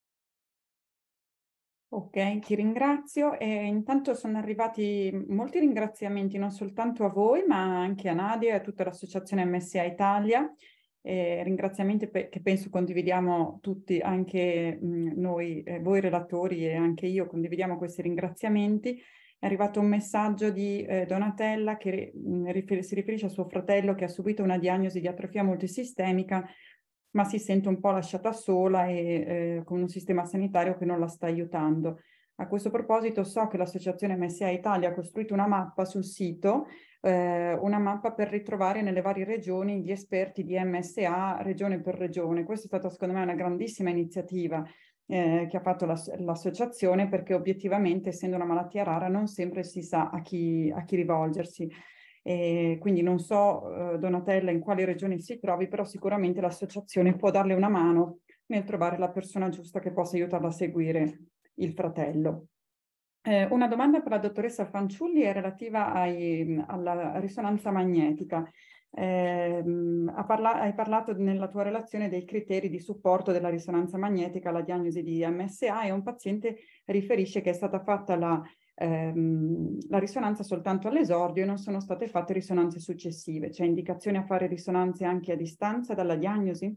Ok, ti ringrazio. E intanto sono arrivati molti ringraziamenti non soltanto a voi, ma anche a Nadia e a tutta l'associazione M S A Italia. Eh, ringraziamenti pe- che penso condividiamo tutti, anche mh, noi, eh, voi relatori e anche io condividiamo questi ringraziamenti. È arrivato un messaggio di eh, Donatella che mh, rifer- si riferisce a suo fratello che ha subito una diagnosi di atrofia multisistemica, ma si sente un po' lasciata sola e eh, con un sistema sanitario che non la sta aiutando. A questo proposito so che l'associazione M S A Italia ha costruito una mappa sul sito, eh, una mappa per ritrovare nelle varie regioni gli esperti di M S A regione per regione. Questa è stata secondo me una grandissima iniziativa eh, che ha fatto l'ass- l'associazione, perché obiettivamente, essendo una malattia rara, non sempre si sa a chi, a chi rivolgersi. E quindi non so, eh, Donatella, in quali regioni si trovi, però sicuramente l'associazione può darle una mano nel trovare la persona giusta che possa aiutarla a seguire il fratello. Eh, una domanda per la dottoressa Fanciulli è relativa ai, alla risonanza magnetica. Eh, ha parla- hai parlato nella tua relazione dei criteri di supporto della risonanza magnetica alla diagnosi di M S A, e un paziente riferisce che è stata fatta la Ehm, la risonanza soltanto all'esordio e non sono state fatte risonanze successive. C'è indicazione a fare risonanze anche a distanza dalla diagnosi?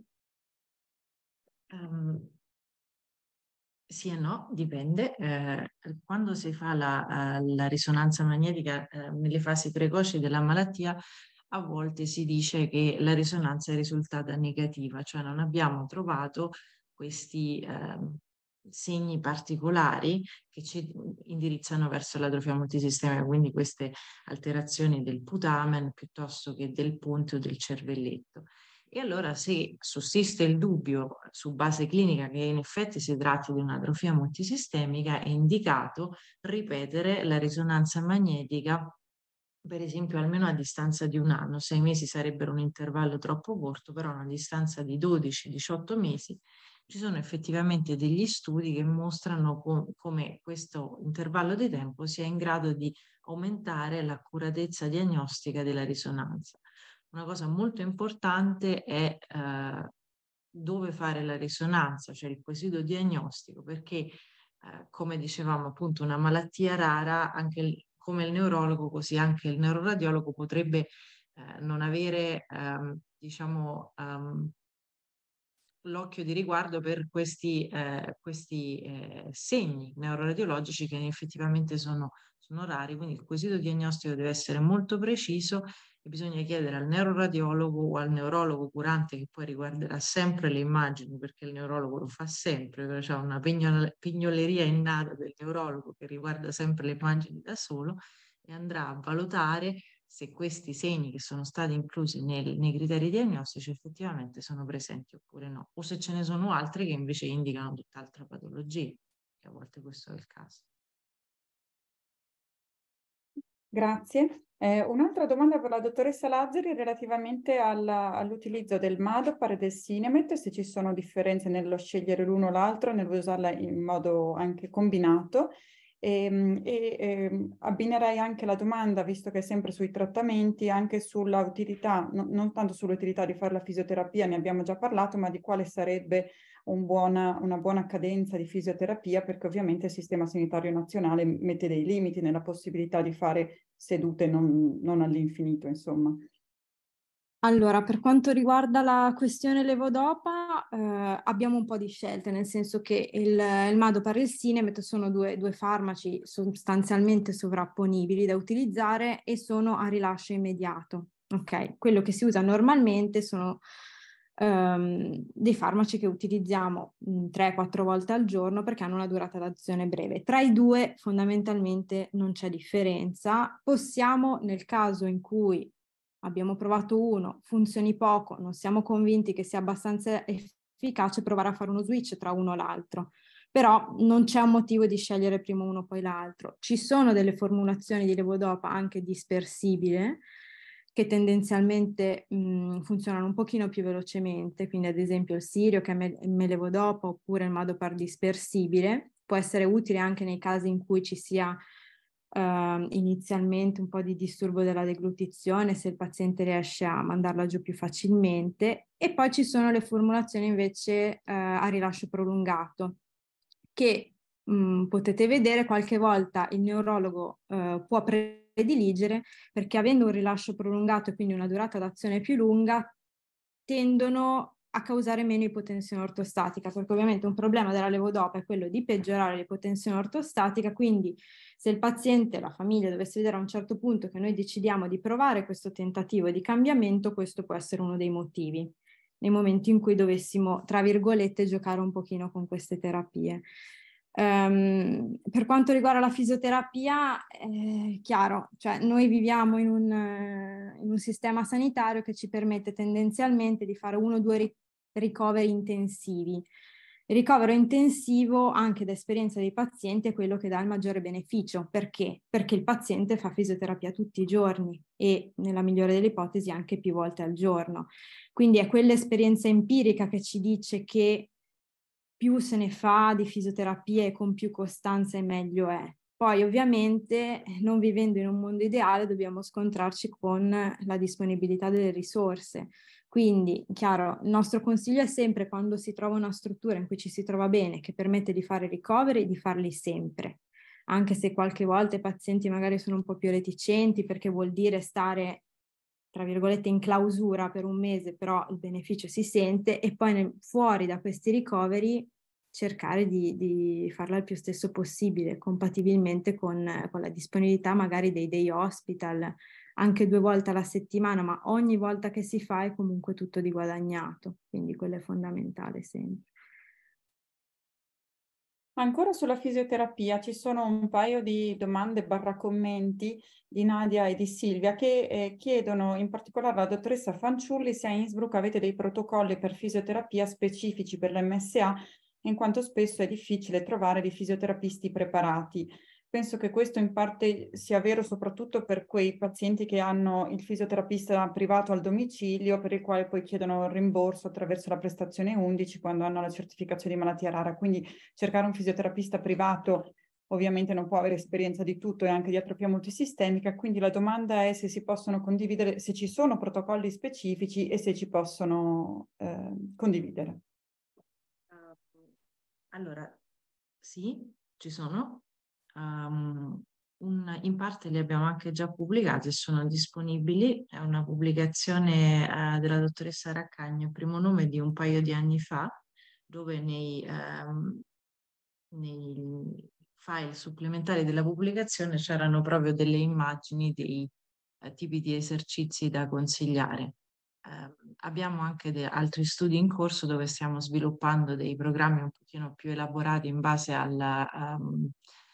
Um, sì e no, dipende. Eh, quando si fa la, la risonanza magnetica eh, nelle fasi precoci della malattia, a volte si dice che la risonanza è risultata negativa, cioè non abbiamo trovato questi eh, segni particolari che ci indirizzano verso l'atrofia multisistemica, quindi queste alterazioni del putamen piuttosto che del ponte o del cervelletto. E allora, se sussiste il dubbio su base clinica che in effetti si tratti di un'atrofia multisistemica, è indicato ripetere la risonanza magnetica, per esempio almeno a distanza di un anno. Sei mesi sarebbero un intervallo troppo corto, però a una distanza di dodici diciotto mesi ci sono effettivamente degli studi che mostrano com- come questo intervallo di tempo sia in grado di aumentare l'accuratezza diagnostica della risonanza. Una cosa molto importante è eh, dove fare la risonanza, cioè il quesito diagnostico, perché eh, come dicevamo appunto una malattia rara, anche il, come il neurologo, così anche il neuroradiologo potrebbe eh, non avere ehm, diciamo ehm, l'occhio di riguardo per questi, eh, questi eh, segni neuroradiologici che effettivamente sono, sono rari, quindi il quesito diagnostico deve essere molto preciso e bisogna chiedere al neuroradiologo o al neurologo curante, che poi riguarderà sempre le immagini, perché il neurologo lo fa sempre, però c'è una pignol- pignoleria innata del neurologo che riguarda sempre le immagini da solo e andrà a valutare se questi segni che sono stati inclusi nel, nei criteri diagnostici effettivamente sono presenti oppure no, o se ce ne sono altri che invece indicano tutt'altra patologia, che a volte questo è il caso. Grazie. Eh, un'altra domanda per la dottoressa Lazzari relativamente alla, all'utilizzo del Madopar e del Sinemet, se ci sono differenze nello scegliere l'uno o l'altro, nell'usarla in modo anche combinato. E, e, e abbinerei anche la domanda, visto che è sempre sui trattamenti, anche sulla utilità, no, non tanto sull'utilità di fare la fisioterapia, ne abbiamo già parlato, ma di quale sarebbe un buona, una buona cadenza di fisioterapia, perché ovviamente il Sistema Sanitario Nazionale mette dei limiti nella possibilità di fare sedute non, non all'infinito, insomma. Allora, per quanto riguarda la questione levodopa, eh, abbiamo un po' di scelte, nel senso che il, il Madopar e il Sinemet sono due, due farmaci sostanzialmente sovrapponibili da utilizzare e sono a rilascio immediato. Ok, quello che si usa normalmente sono ehm, dei farmaci che utilizziamo tre quattro volte al giorno perché hanno una durata d'azione breve. Tra i due fondamentalmente non c'è differenza. Possiamo, nel caso in cui abbiamo provato uno, funzioni poco, non siamo convinti che sia abbastanza efficace, provare a fare uno switch tra uno e l'altro. Però non c'è un motivo di scegliere prima uno poi l'altro. Ci sono delle formulazioni di levodopa anche dispersibile che tendenzialmente mh, funzionano un pochino più velocemente, quindi ad esempio il sirio che me, me levo dopo, oppure il Madopar dispersibile, può essere utile anche nei casi in cui ci sia uh, inizialmente un po' di disturbo della deglutizione, se il paziente riesce a mandarla giù più facilmente. E poi ci sono le formulazioni invece uh, a rilascio prolungato, che mh, potete vedere qualche volta il neurologo uh, può prediligere, perché avendo un rilascio prolungato e quindi una durata d'azione più lunga, tendono a causare meno ipotensione ortostatica, perché ovviamente un problema della levodopa è quello di peggiorare l'ipotensione ortostatica, quindi se il paziente, la famiglia dovesse vedere a un certo punto che noi decidiamo di provare questo tentativo di cambiamento, questo può essere uno dei motivi, nei momenti in cui dovessimo, tra virgolette, giocare un pochino con queste terapie. Um, per quanto riguarda la fisioterapia, è chiaro, cioè noi viviamo in un, uh, in un sistema sanitario che ci permette tendenzialmente di fare uno o due ri- ricoveri intensivi. Il ricovero intensivo, anche da esperienza dei pazienti, è quello che dà il maggiore beneficio. Perché? Perché il paziente fa fisioterapia tutti i giorni e, nella migliore delle ipotesi, anche più volte al giorno. Quindi è quell'esperienza empirica che ci dice che più se ne fa di fisioterapia e con più costanza e meglio è. Poi ovviamente, non vivendo in un mondo ideale, dobbiamo scontrarci con la disponibilità delle risorse. Quindi, chiaro, il nostro consiglio è sempre, quando si trova una struttura in cui ci si trova bene, che permette di fare ricoveri, di farli sempre. Anche se qualche volta i pazienti magari sono un po' più reticenti, perché vuol dire stare, tra virgolette, in clausura per un mese, però il beneficio si sente, e poi nel, fuori da questi ricoveri cercare di, di farla il più stesso possibile, compatibilmente con, con la disponibilità magari dei day hospital, anche due volte alla settimana, ma ogni volta che si fa è comunque tutto di guadagnato, quindi quello è fondamentale sempre. Ancora sulla fisioterapia ci sono un paio di domande barra commenti di Nadia e di Silvia che eh, chiedono in particolare alla dottoressa Fanciulli se a Innsbruck avete dei protocolli per fisioterapia specifici per l'M S A, in quanto spesso è difficile trovare dei fisioterapisti preparati. Penso che questo in parte sia vero soprattutto per quei pazienti che hanno il fisioterapista privato al domicilio, per il quale poi chiedono il rimborso attraverso la prestazione undici quando hanno la certificazione di malattia rara. Quindi cercare un fisioterapista privato ovviamente non può avere esperienza di tutto e anche di atrofia multisistemica, quindi la domanda è se si possono condividere, se ci sono protocolli specifici e se ci possono eh, condividere. Allora, sì, ci sono. Um, un, in parte li abbiamo anche già pubblicati e sono disponibili. È una pubblicazione uh, della dottoressa Raccagno, primo nome, di un paio di anni fa, dove nei, um, nei file supplementari della pubblicazione c'erano proprio delle immagini dei uh, tipi di esercizi da consigliare. Uh, abbiamo anche de- altri studi in corso dove stiamo sviluppando dei programmi un pochino più elaborati in base alla, um,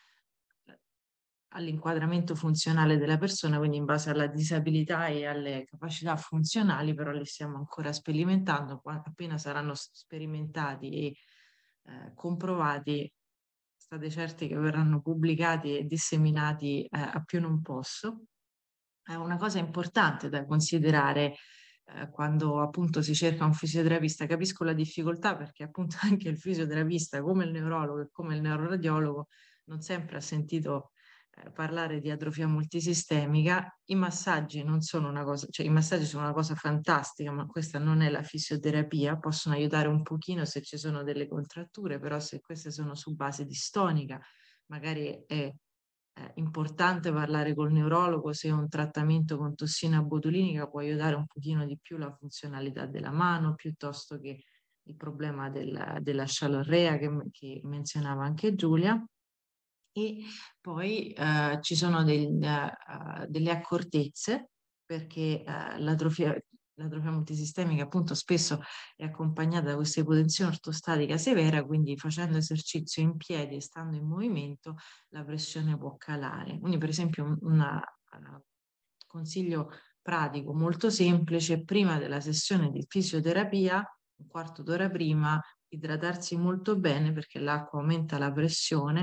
all'inquadramento funzionale della persona, quindi in base alla disabilità e alle capacità funzionali, però li stiamo ancora sperimentando. Appena saranno sperimentati e eh, comprovati, state certi che verranno pubblicati e disseminati eh, a più non posso. È una cosa importante da considerare eh, quando appunto si cerca un fisioterapista. Capisco la difficoltà, perché appunto anche il fisioterapista, come il neurologo e come il neuroradiologo, non sempre ha sentito eh, parlare di atrofia multisistemica. I massaggi non sono una cosa, cioè i massaggi sono una cosa fantastica, ma questa non è la fisioterapia. Possono aiutare un pochino se ci sono delle contratture, però se queste sono su base distonica, magari è è importante parlare col neurologo se un trattamento con tossina botulinica può aiutare un pochino di più la funzionalità della mano, piuttosto che il problema della, della scialorrea che, che menzionava anche Giulia. E poi eh, ci sono del, uh, delle accortezze, perché uh, l'atrofia l'atrofia multisistemica appunto spesso è accompagnata da questa ipotensione ortostatica severa, quindi facendo esercizio in piedi e stando in movimento la pressione può calare. Quindi per esempio un una, uh, consiglio pratico molto semplice: prima della sessione di fisioterapia, un quarto d'ora prima, idratarsi molto bene, perché l'acqua aumenta la pressione,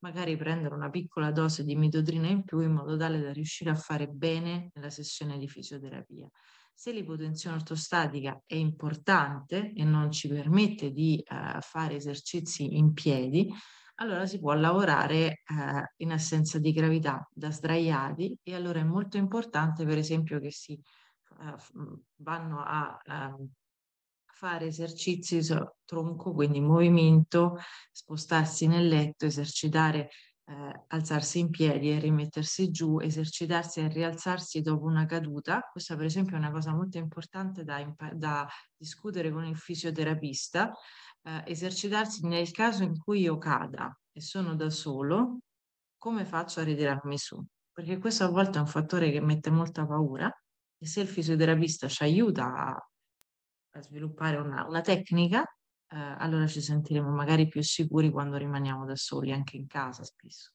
magari prendere una piccola dose di midodrina in più in modo tale da riuscire a fare bene nella sessione di fisioterapia. Se l'ipotensione ortostatica è importante e non ci permette di eh, fare esercizi in piedi, allora si può lavorare eh, in assenza di gravità da sdraiati, e allora è molto importante per esempio che si eh, vanno a eh, fare esercizi tronco, quindi movimento, spostarsi nel letto, esercitare, eh, alzarsi in piedi e rimettersi giù, esercitarsi e rialzarsi dopo una caduta. Questa per esempio è una cosa molto importante da, da discutere con il fisioterapista. Eh, esercitarsi nel caso in cui io cada e sono da solo, come faccio a ritirarmi su? Perché questo a volte è un fattore che mette molta paura, e se il fisioterapista ci aiuta a a sviluppare una, una tecnica, eh, allora ci sentiremo magari più sicuri quando rimaniamo da soli, anche in casa spesso.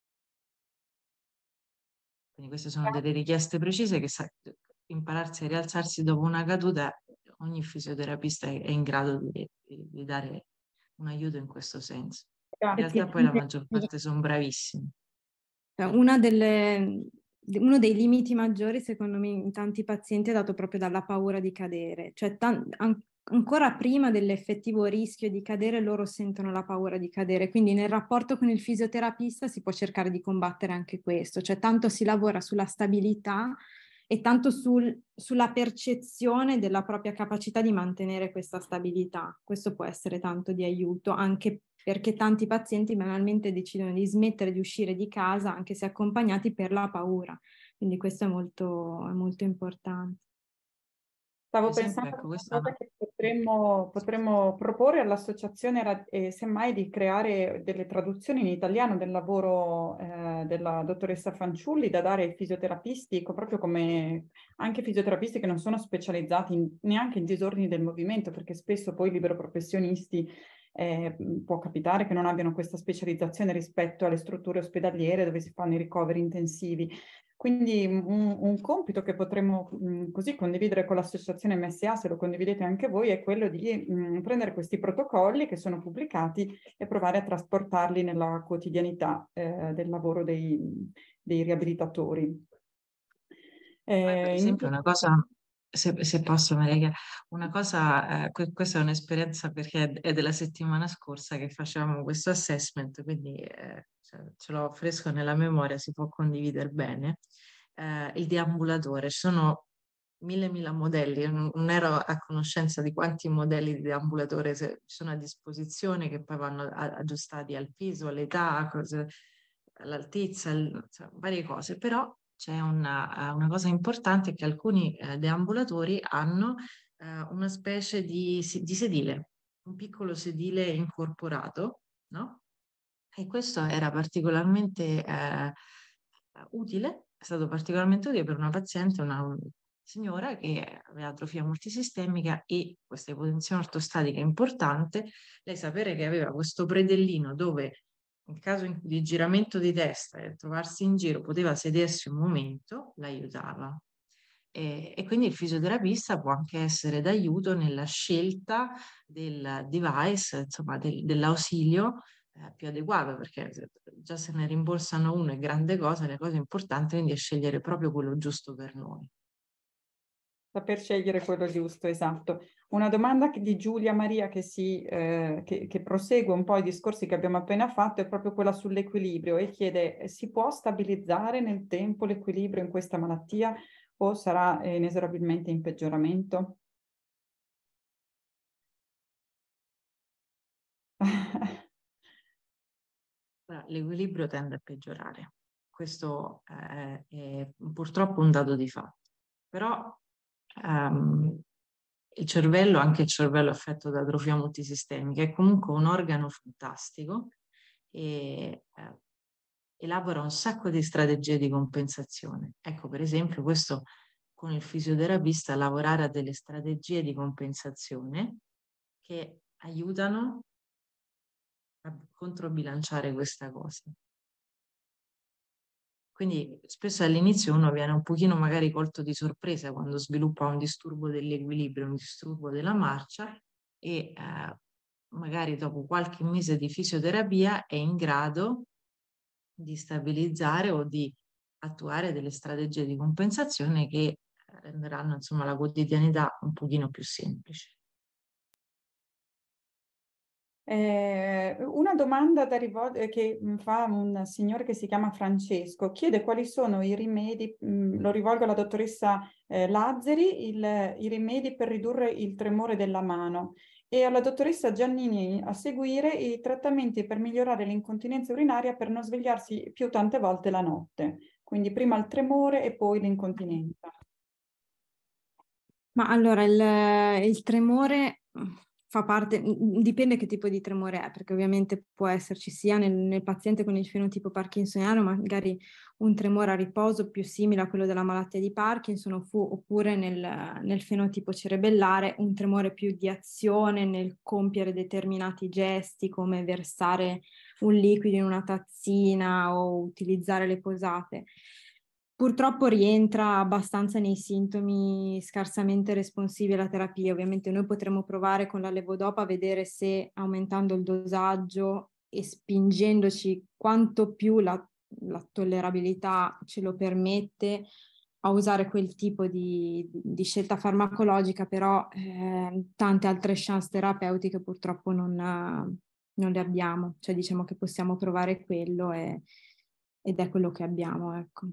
Quindi queste sono delle richieste precise che sa, impararsi a rialzarsi dopo una caduta, ogni fisioterapista è, è in grado di, di, di dare un aiuto in questo senso. In realtà poi la maggior parte sono bravissimi. Una delle, uno dei limiti maggiori, secondo me, in tanti pazienti è dato proprio dalla paura di cadere. Cioè, tan- an- ancora prima dell'effettivo rischio di cadere, loro sentono la paura di cadere. Quindi nel rapporto con il fisioterapista si può cercare di combattere anche questo. Cioè, tanto si lavora sulla stabilità e tanto sul, sulla percezione della propria capacità di mantenere questa stabilità. Questo può essere tanto di aiuto, anche perché tanti pazienti banalmente decidono di smettere di uscire di casa anche se accompagnati per la paura. Quindi questo è molto, è molto importante. Stavo esempio, pensando ecco, a una questa cosa che potremmo, potremmo proporre all'associazione, eh, semmai di creare delle traduzioni in italiano del lavoro eh, della dottoressa Fanciulli da dare ai fisioterapisti, co- proprio come anche fisioterapisti che non sono specializzati in- neanche in disordini del movimento, perché spesso poi i libero professionisti eh, può capitare che non abbiano questa specializzazione rispetto alle strutture ospedaliere dove si fanno i ricoveri intensivi. Quindi un, un compito che potremmo mh, così condividere con l'associazione M S A, se lo condividete anche voi, è quello di mh, prendere questi protocolli che sono pubblicati e provare a trasportarli nella quotidianità eh, del lavoro dei, dei riabilitatori. Eh, per esempio una cosa, se, se posso Maria, una cosa, eh, questa è un'esperienza perché è della settimana scorsa che facevamo questo assessment, quindi eh, cioè, ce l'ho fresco nella memoria, si può condividere bene. Eh, il deambulatore, ci sono mille mila modelli, non, non ero a conoscenza di quanti modelli di deambulatore ci sono a disposizione, che poi vanno a, aggiustati al peso, all'età, cose, all'altezza, cioè, varie cose, però c'è una, una cosa importante, che alcuni eh, deambulatori hanno eh, una specie di, di sedile, un piccolo sedile incorporato, no? E questo era particolarmente eh, utile, è stato particolarmente utile per una paziente, una signora che aveva atrofia multisistemica e questa ipotensione ortostatica importante. Lei sapere che aveva questo predellino dove in caso di giramento di testa e trovarsi in giro poteva sedersi un momento, l'aiutava. E, e quindi il fisioterapista può anche essere d'aiuto nella scelta del device, insomma del, dell'ausilio eh, più adeguato, perché già se ne rimborsano uno è grande cosa, le cose importanti quindi è scegliere proprio quello giusto per noi. Saper scegliere quello giusto, esatto. Una domanda di Giulia Maria che, si, eh, che, che prosegue un po' i discorsi che abbiamo appena fatto è proprio quella sull'equilibrio e chiede: si può stabilizzare nel tempo l'equilibrio in questa malattia o sarà inesorabilmente in peggioramento? L'equilibrio tende a peggiorare, questo è, è purtroppo un dato di fatto, però um, il cervello, anche il cervello affetto da atrofia multisistemica, è comunque un organo fantastico e eh, elabora un sacco di strategie di compensazione. Ecco, per esempio, questo con il fisioterapista lavorare a delle strategie di compensazione che aiutano a controbilanciare questa cosa. Quindi spesso all'inizio uno viene un pochino magari colto di sorpresa quando sviluppa un disturbo dell'equilibrio, un disturbo della marcia e eh, magari dopo qualche mese di fisioterapia è in grado di stabilizzare o di attuare delle strategie di compensazione che renderanno insomma la quotidianità un pochino più semplice. Eh, una domanda da rivolgere che fa un signore che si chiama Francesco, chiede quali sono i rimedi, mh, lo rivolgo alla dottoressa eh, Lazzari, il, i rimedi per ridurre il tremore della mano, e alla dottoressa Giannini a seguire i trattamenti per migliorare l'incontinenza urinaria per non svegliarsi più tante volte la notte. Quindi prima il tremore e poi l'incontinenza. Ma allora il, il tremore fa parte, dipende che tipo di tremore è, perché ovviamente può esserci sia nel, nel paziente con il fenotipo parkinsoniano magari un tremore a riposo più simile a quello della malattia di Parkinson, fu, oppure nel, nel fenotipo cerebellare un tremore più di azione nel compiere determinati gesti come versare un liquido in una tazzina o utilizzare le posate. Purtroppo rientra abbastanza nei sintomi scarsamente responsivi alla terapia. Ovviamente noi potremo provare con la levodopa a vedere se aumentando il dosaggio e spingendoci quanto più la, la tollerabilità ce lo permette a usare quel tipo di, di scelta farmacologica, però eh, tante altre chance terapeutiche purtroppo non, non le abbiamo. Cioè diciamo che possiamo provare quello e, ed è quello che abbiamo, ecco.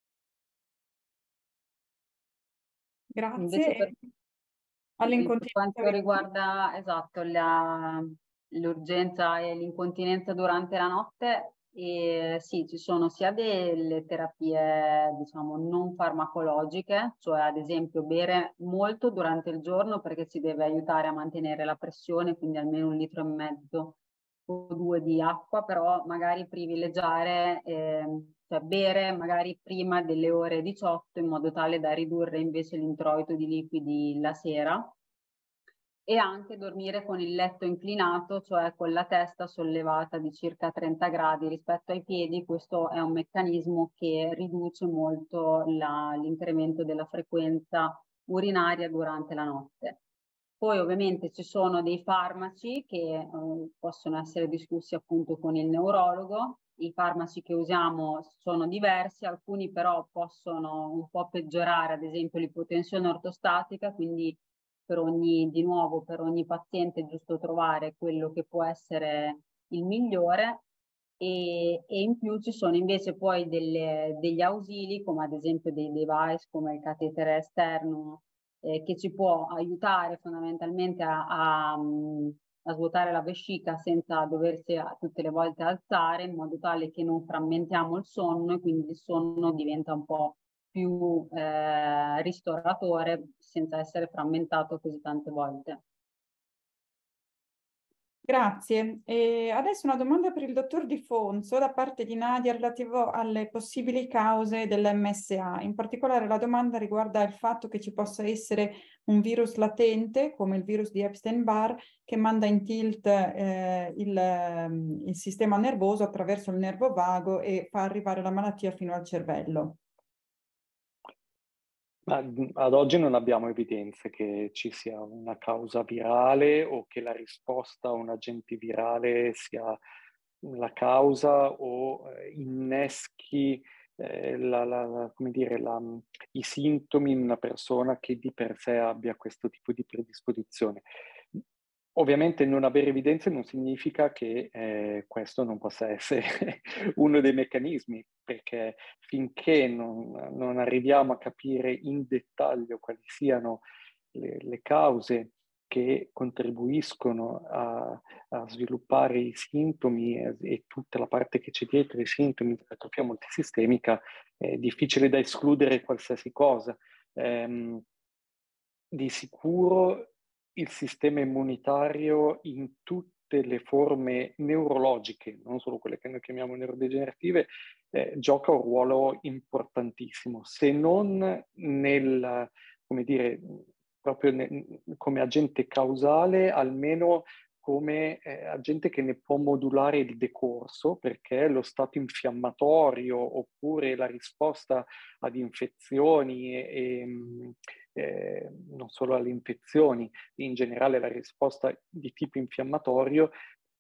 Grazie. Per, per quanto riguarda esatto, la, l'urgenza e l'incontinenza durante la notte, e sì, ci sono sia delle terapie, diciamo, non farmacologiche, cioè ad esempio bere molto durante il giorno perché ci deve aiutare a mantenere la pressione, quindi almeno un litro e mezzo o due di acqua, però magari privilegiare, eh, cioè bere magari prima delle ore diciotto in modo tale da ridurre invece l'introito di liquidi la sera, e anche dormire con il letto inclinato, cioè con la testa sollevata di circa trenta gradi rispetto ai piedi. Questo è un meccanismo che riduce molto la, l'incremento della frequenza urinaria durante la notte. Poi ovviamente ci sono dei farmaci che eh, possono essere discussi appunto con il neurologo. I farmaci che usiamo sono diversi, alcuni però possono un po' peggiorare, ad esempio l'ipotensione ortostatica, quindi per ogni, di nuovo, per ogni paziente è giusto trovare quello che può essere il migliore. E, e in più ci sono invece poi delle, degli ausili, come ad esempio dei device come il catetere esterno, eh, che ci può aiutare fondamentalmente a, a, a svuotare la vescica senza doversi a, tutte le volte alzare, in modo tale che non frammentiamo il sonno e quindi il sonno diventa un po' più eh, ristoratore senza essere frammentato così tante volte. Grazie. E adesso una domanda per il dottor Di Fonso da parte di Nadia relativo alle possibili cause dell'M S A. In particolare la domanda riguarda il fatto che ci possa essere un virus latente, come il virus di Epstein-Barr, che manda in tilt eh, il, il sistema nervoso attraverso il nervo vago e fa arrivare la malattia fino al cervello. Ma ad oggi non abbiamo evidenze che ci sia una causa virale o che la risposta a un agente virale sia la causa o eh, inneschi eh, la, la, la, come dire, la, i sintomi in una persona che di per sé abbia questo tipo di predisposizione. Ovviamente non avere evidenze non significa che eh, questo non possa essere uno dei meccanismi, perché finché non, non arriviamo a capire in dettaglio quali siano le, le cause che contribuiscono a, a sviluppare i sintomi e, e tutta la parte che c'è dietro i sintomi dell'atrofia multisistemica, è difficile da escludere qualsiasi cosa. Ehm, di sicuro il sistema immunitario in tutte le forme neurologiche, non solo quelle che noi chiamiamo neurodegenerative, eh, gioca un ruolo importantissimo, se non nel, come dire, proprio ne, come agente causale, almeno come eh, agente che ne può modulare il decorso, perché lo stato infiammatorio oppure la risposta ad infezioni e, e eh, non solo alle infezioni, in generale la risposta di tipo infiammatorio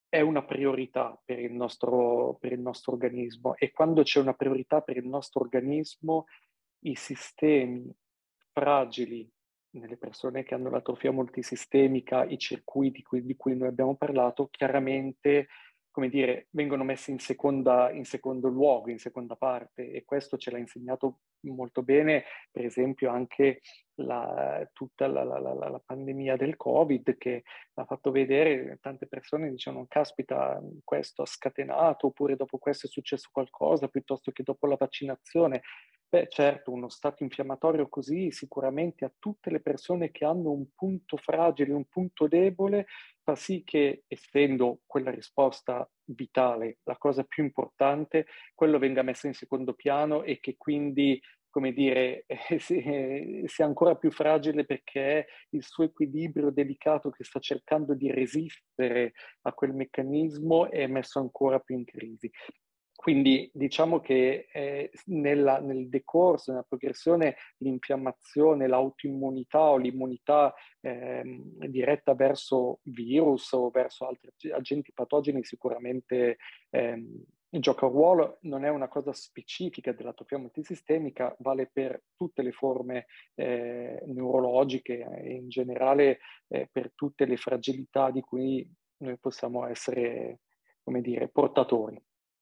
è una priorità per il nostro, per il nostro organismo, e quando c'è una priorità per il nostro organismo, i sistemi fragili nelle persone che hanno l'atrofia multisistemica, i circuiti di cui, di cui noi abbiamo parlato, chiaramente, come dire, vengono messi in seconda, in secondo luogo, in seconda parte, e questo ce l'ha insegnato molto bene, per esempio, anche la, tutta la, la, la, la pandemia del Covid, che ha fatto vedere, tante persone dicevano, caspita, questo ha scatenato, oppure dopo questo è successo qualcosa, piuttosto che dopo la vaccinazione. Beh, certo, uno stato infiammatorio così sicuramente a tutte le persone che hanno un punto fragile, un punto debole, fa sì che, essendo quella risposta vitale la cosa più importante, quello venga messo in secondo piano, e che quindi, come dire, eh, sia ancora più fragile, perché il suo equilibrio delicato che sta cercando di resistere a quel meccanismo è messo ancora più in crisi. Quindi diciamo che eh, nella, nel decorso, nella progressione, l'infiammazione, l'autoimmunità o l'immunità eh, diretta verso virus o verso altri agenti patogeni sicuramente eh, gioca un ruolo. Non è una cosa specifica dell'atrofia multisistemica, vale per tutte le forme eh, neurologiche e in generale eh, per tutte le fragilità di cui noi possiamo essere, come dire, portatori.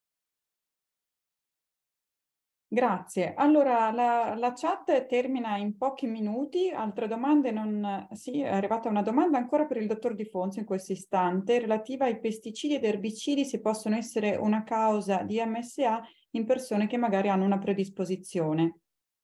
Grazie. Allora, la, la chat termina in pochi minuti. Altre domande? Non... Sì, è arrivata una domanda ancora per il dottor Di Fonso in questo istante, relativa ai pesticidi ed erbicidi, se possono essere una causa di M S A in persone che magari hanno una predisposizione.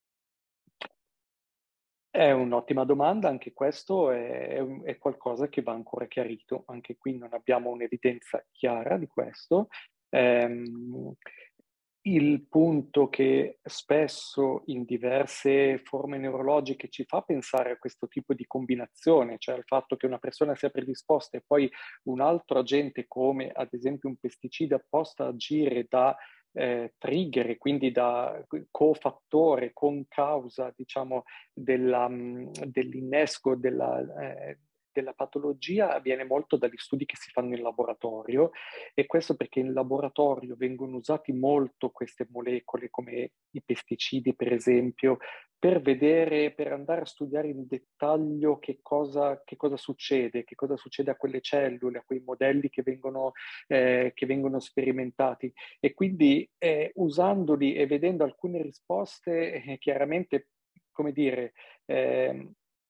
È un'ottima domanda, anche questo è, è qualcosa che va ancora chiarito. Anche qui non abbiamo un'evidenza chiara di questo. Ehm, Il punto che spesso in diverse forme neurologiche ci fa pensare a questo tipo di combinazione, cioè al fatto che una persona sia predisposta e poi un altro agente, come ad esempio un pesticida, possa agire da eh, trigger, quindi da cofattore, con causa, diciamo, della, dell'innesco della, eh, della patologia, avviene molto dagli studi che si fanno in laboratorio. E questo perché in laboratorio vengono usati molto queste molecole, come i pesticidi per esempio, per vedere, per andare a studiare in dettaglio che cosa, che cosa succede, che cosa succede a quelle cellule, a quei modelli che vengono, eh, che vengono sperimentati. E quindi eh, usandoli e vedendo alcune risposte, eh, chiaramente, come dire, eh,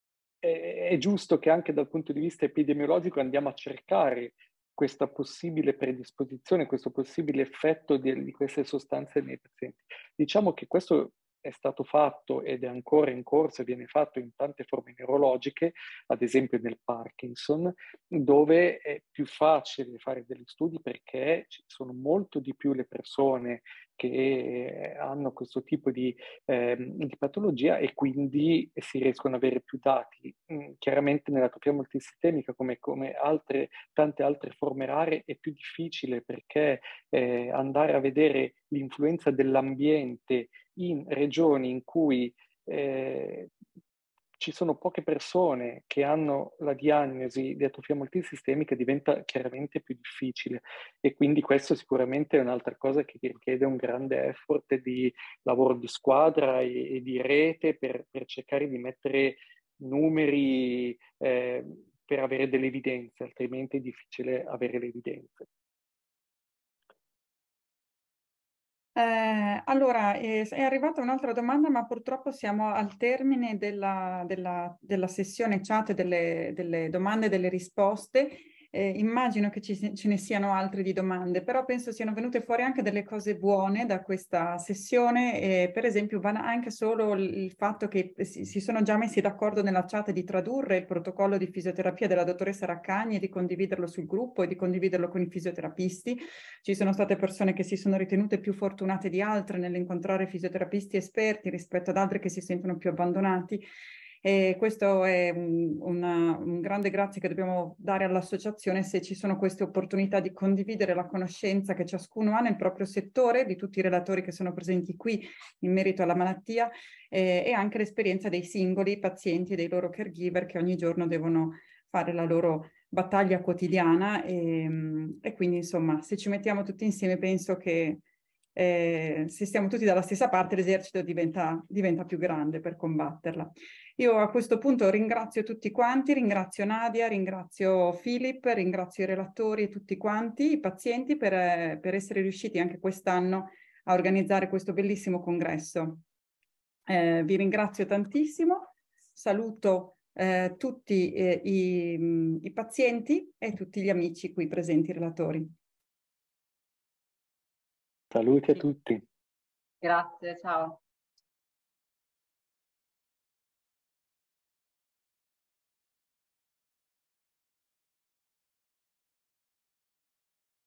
è giusto che anche dal punto di vista epidemiologico andiamo a cercare questa possibile predisposizione, questo possibile effetto di, di queste sostanze nei pazienti. Diciamo che questo è stato fatto ed è ancora in corso e viene fatto in tante forme neurologiche, ad esempio nel Parkinson, dove è più facile fare degli studi perché ci sono molto di più le persone che hanno questo tipo di, eh, di patologia, e quindi si riescono ad avere più dati. Mm, chiaramente nell'atrofia multisistemica, come, come altre, tante altre forme rare, è più difficile, perché eh, andare a vedere l'influenza dell'ambiente in regioni in cui eh, ci sono poche persone che hanno la diagnosi di atrofia multisistemica diventa chiaramente più difficile, e quindi questo sicuramente è un'altra cosa che richiede un grande effort di lavoro di squadra e, e di rete per, per cercare di mettere numeri eh, per avere delle evidenze, altrimenti è difficile avere le evidenze. Eh, allora, eh, è arrivata un'altra domanda, ma purtroppo siamo al termine della, della, della sessione chat, delle, delle domande e delle risposte. Eh, immagino che ci, ce ne siano altre di domande, però penso siano venute fuori anche delle cose buone da questa sessione. Eh, per esempio, va anche solo il fatto che si, si sono già messi d'accordo nella chat di tradurre il protocollo di fisioterapia della dottoressa Raccagni e di condividerlo sul gruppo e di condividerlo con i fisioterapisti. Ci sono state persone che si sono ritenute più fortunate di altre nell'incontrare fisioterapisti esperti rispetto ad altre che si sentono più abbandonati. E questo è un, una, un grande grazie che dobbiamo dare all'associazione, se ci sono queste opportunità di condividere la conoscenza che ciascuno ha nel proprio settore, di tutti i relatori che sono presenti qui in merito alla malattia, eh, e anche l'esperienza dei singoli pazienti e dei loro caregiver che ogni giorno devono fare la loro battaglia quotidiana e, e quindi insomma se ci mettiamo tutti insieme penso che eh, se stiamo tutti dalla stessa parte l'esercito diventa, diventa più grande per combatterla. Io a questo punto ringrazio tutti quanti, ringrazio Nadia, ringrazio Philip, ringrazio i relatori e tutti quanti, i pazienti per, per essere riusciti anche quest'anno a organizzare questo bellissimo congresso. Eh, vi ringrazio tantissimo, saluto eh, tutti eh, i, i pazienti e tutti gli amici qui presenti relatori. Saluti a tutti. Grazie, ciao.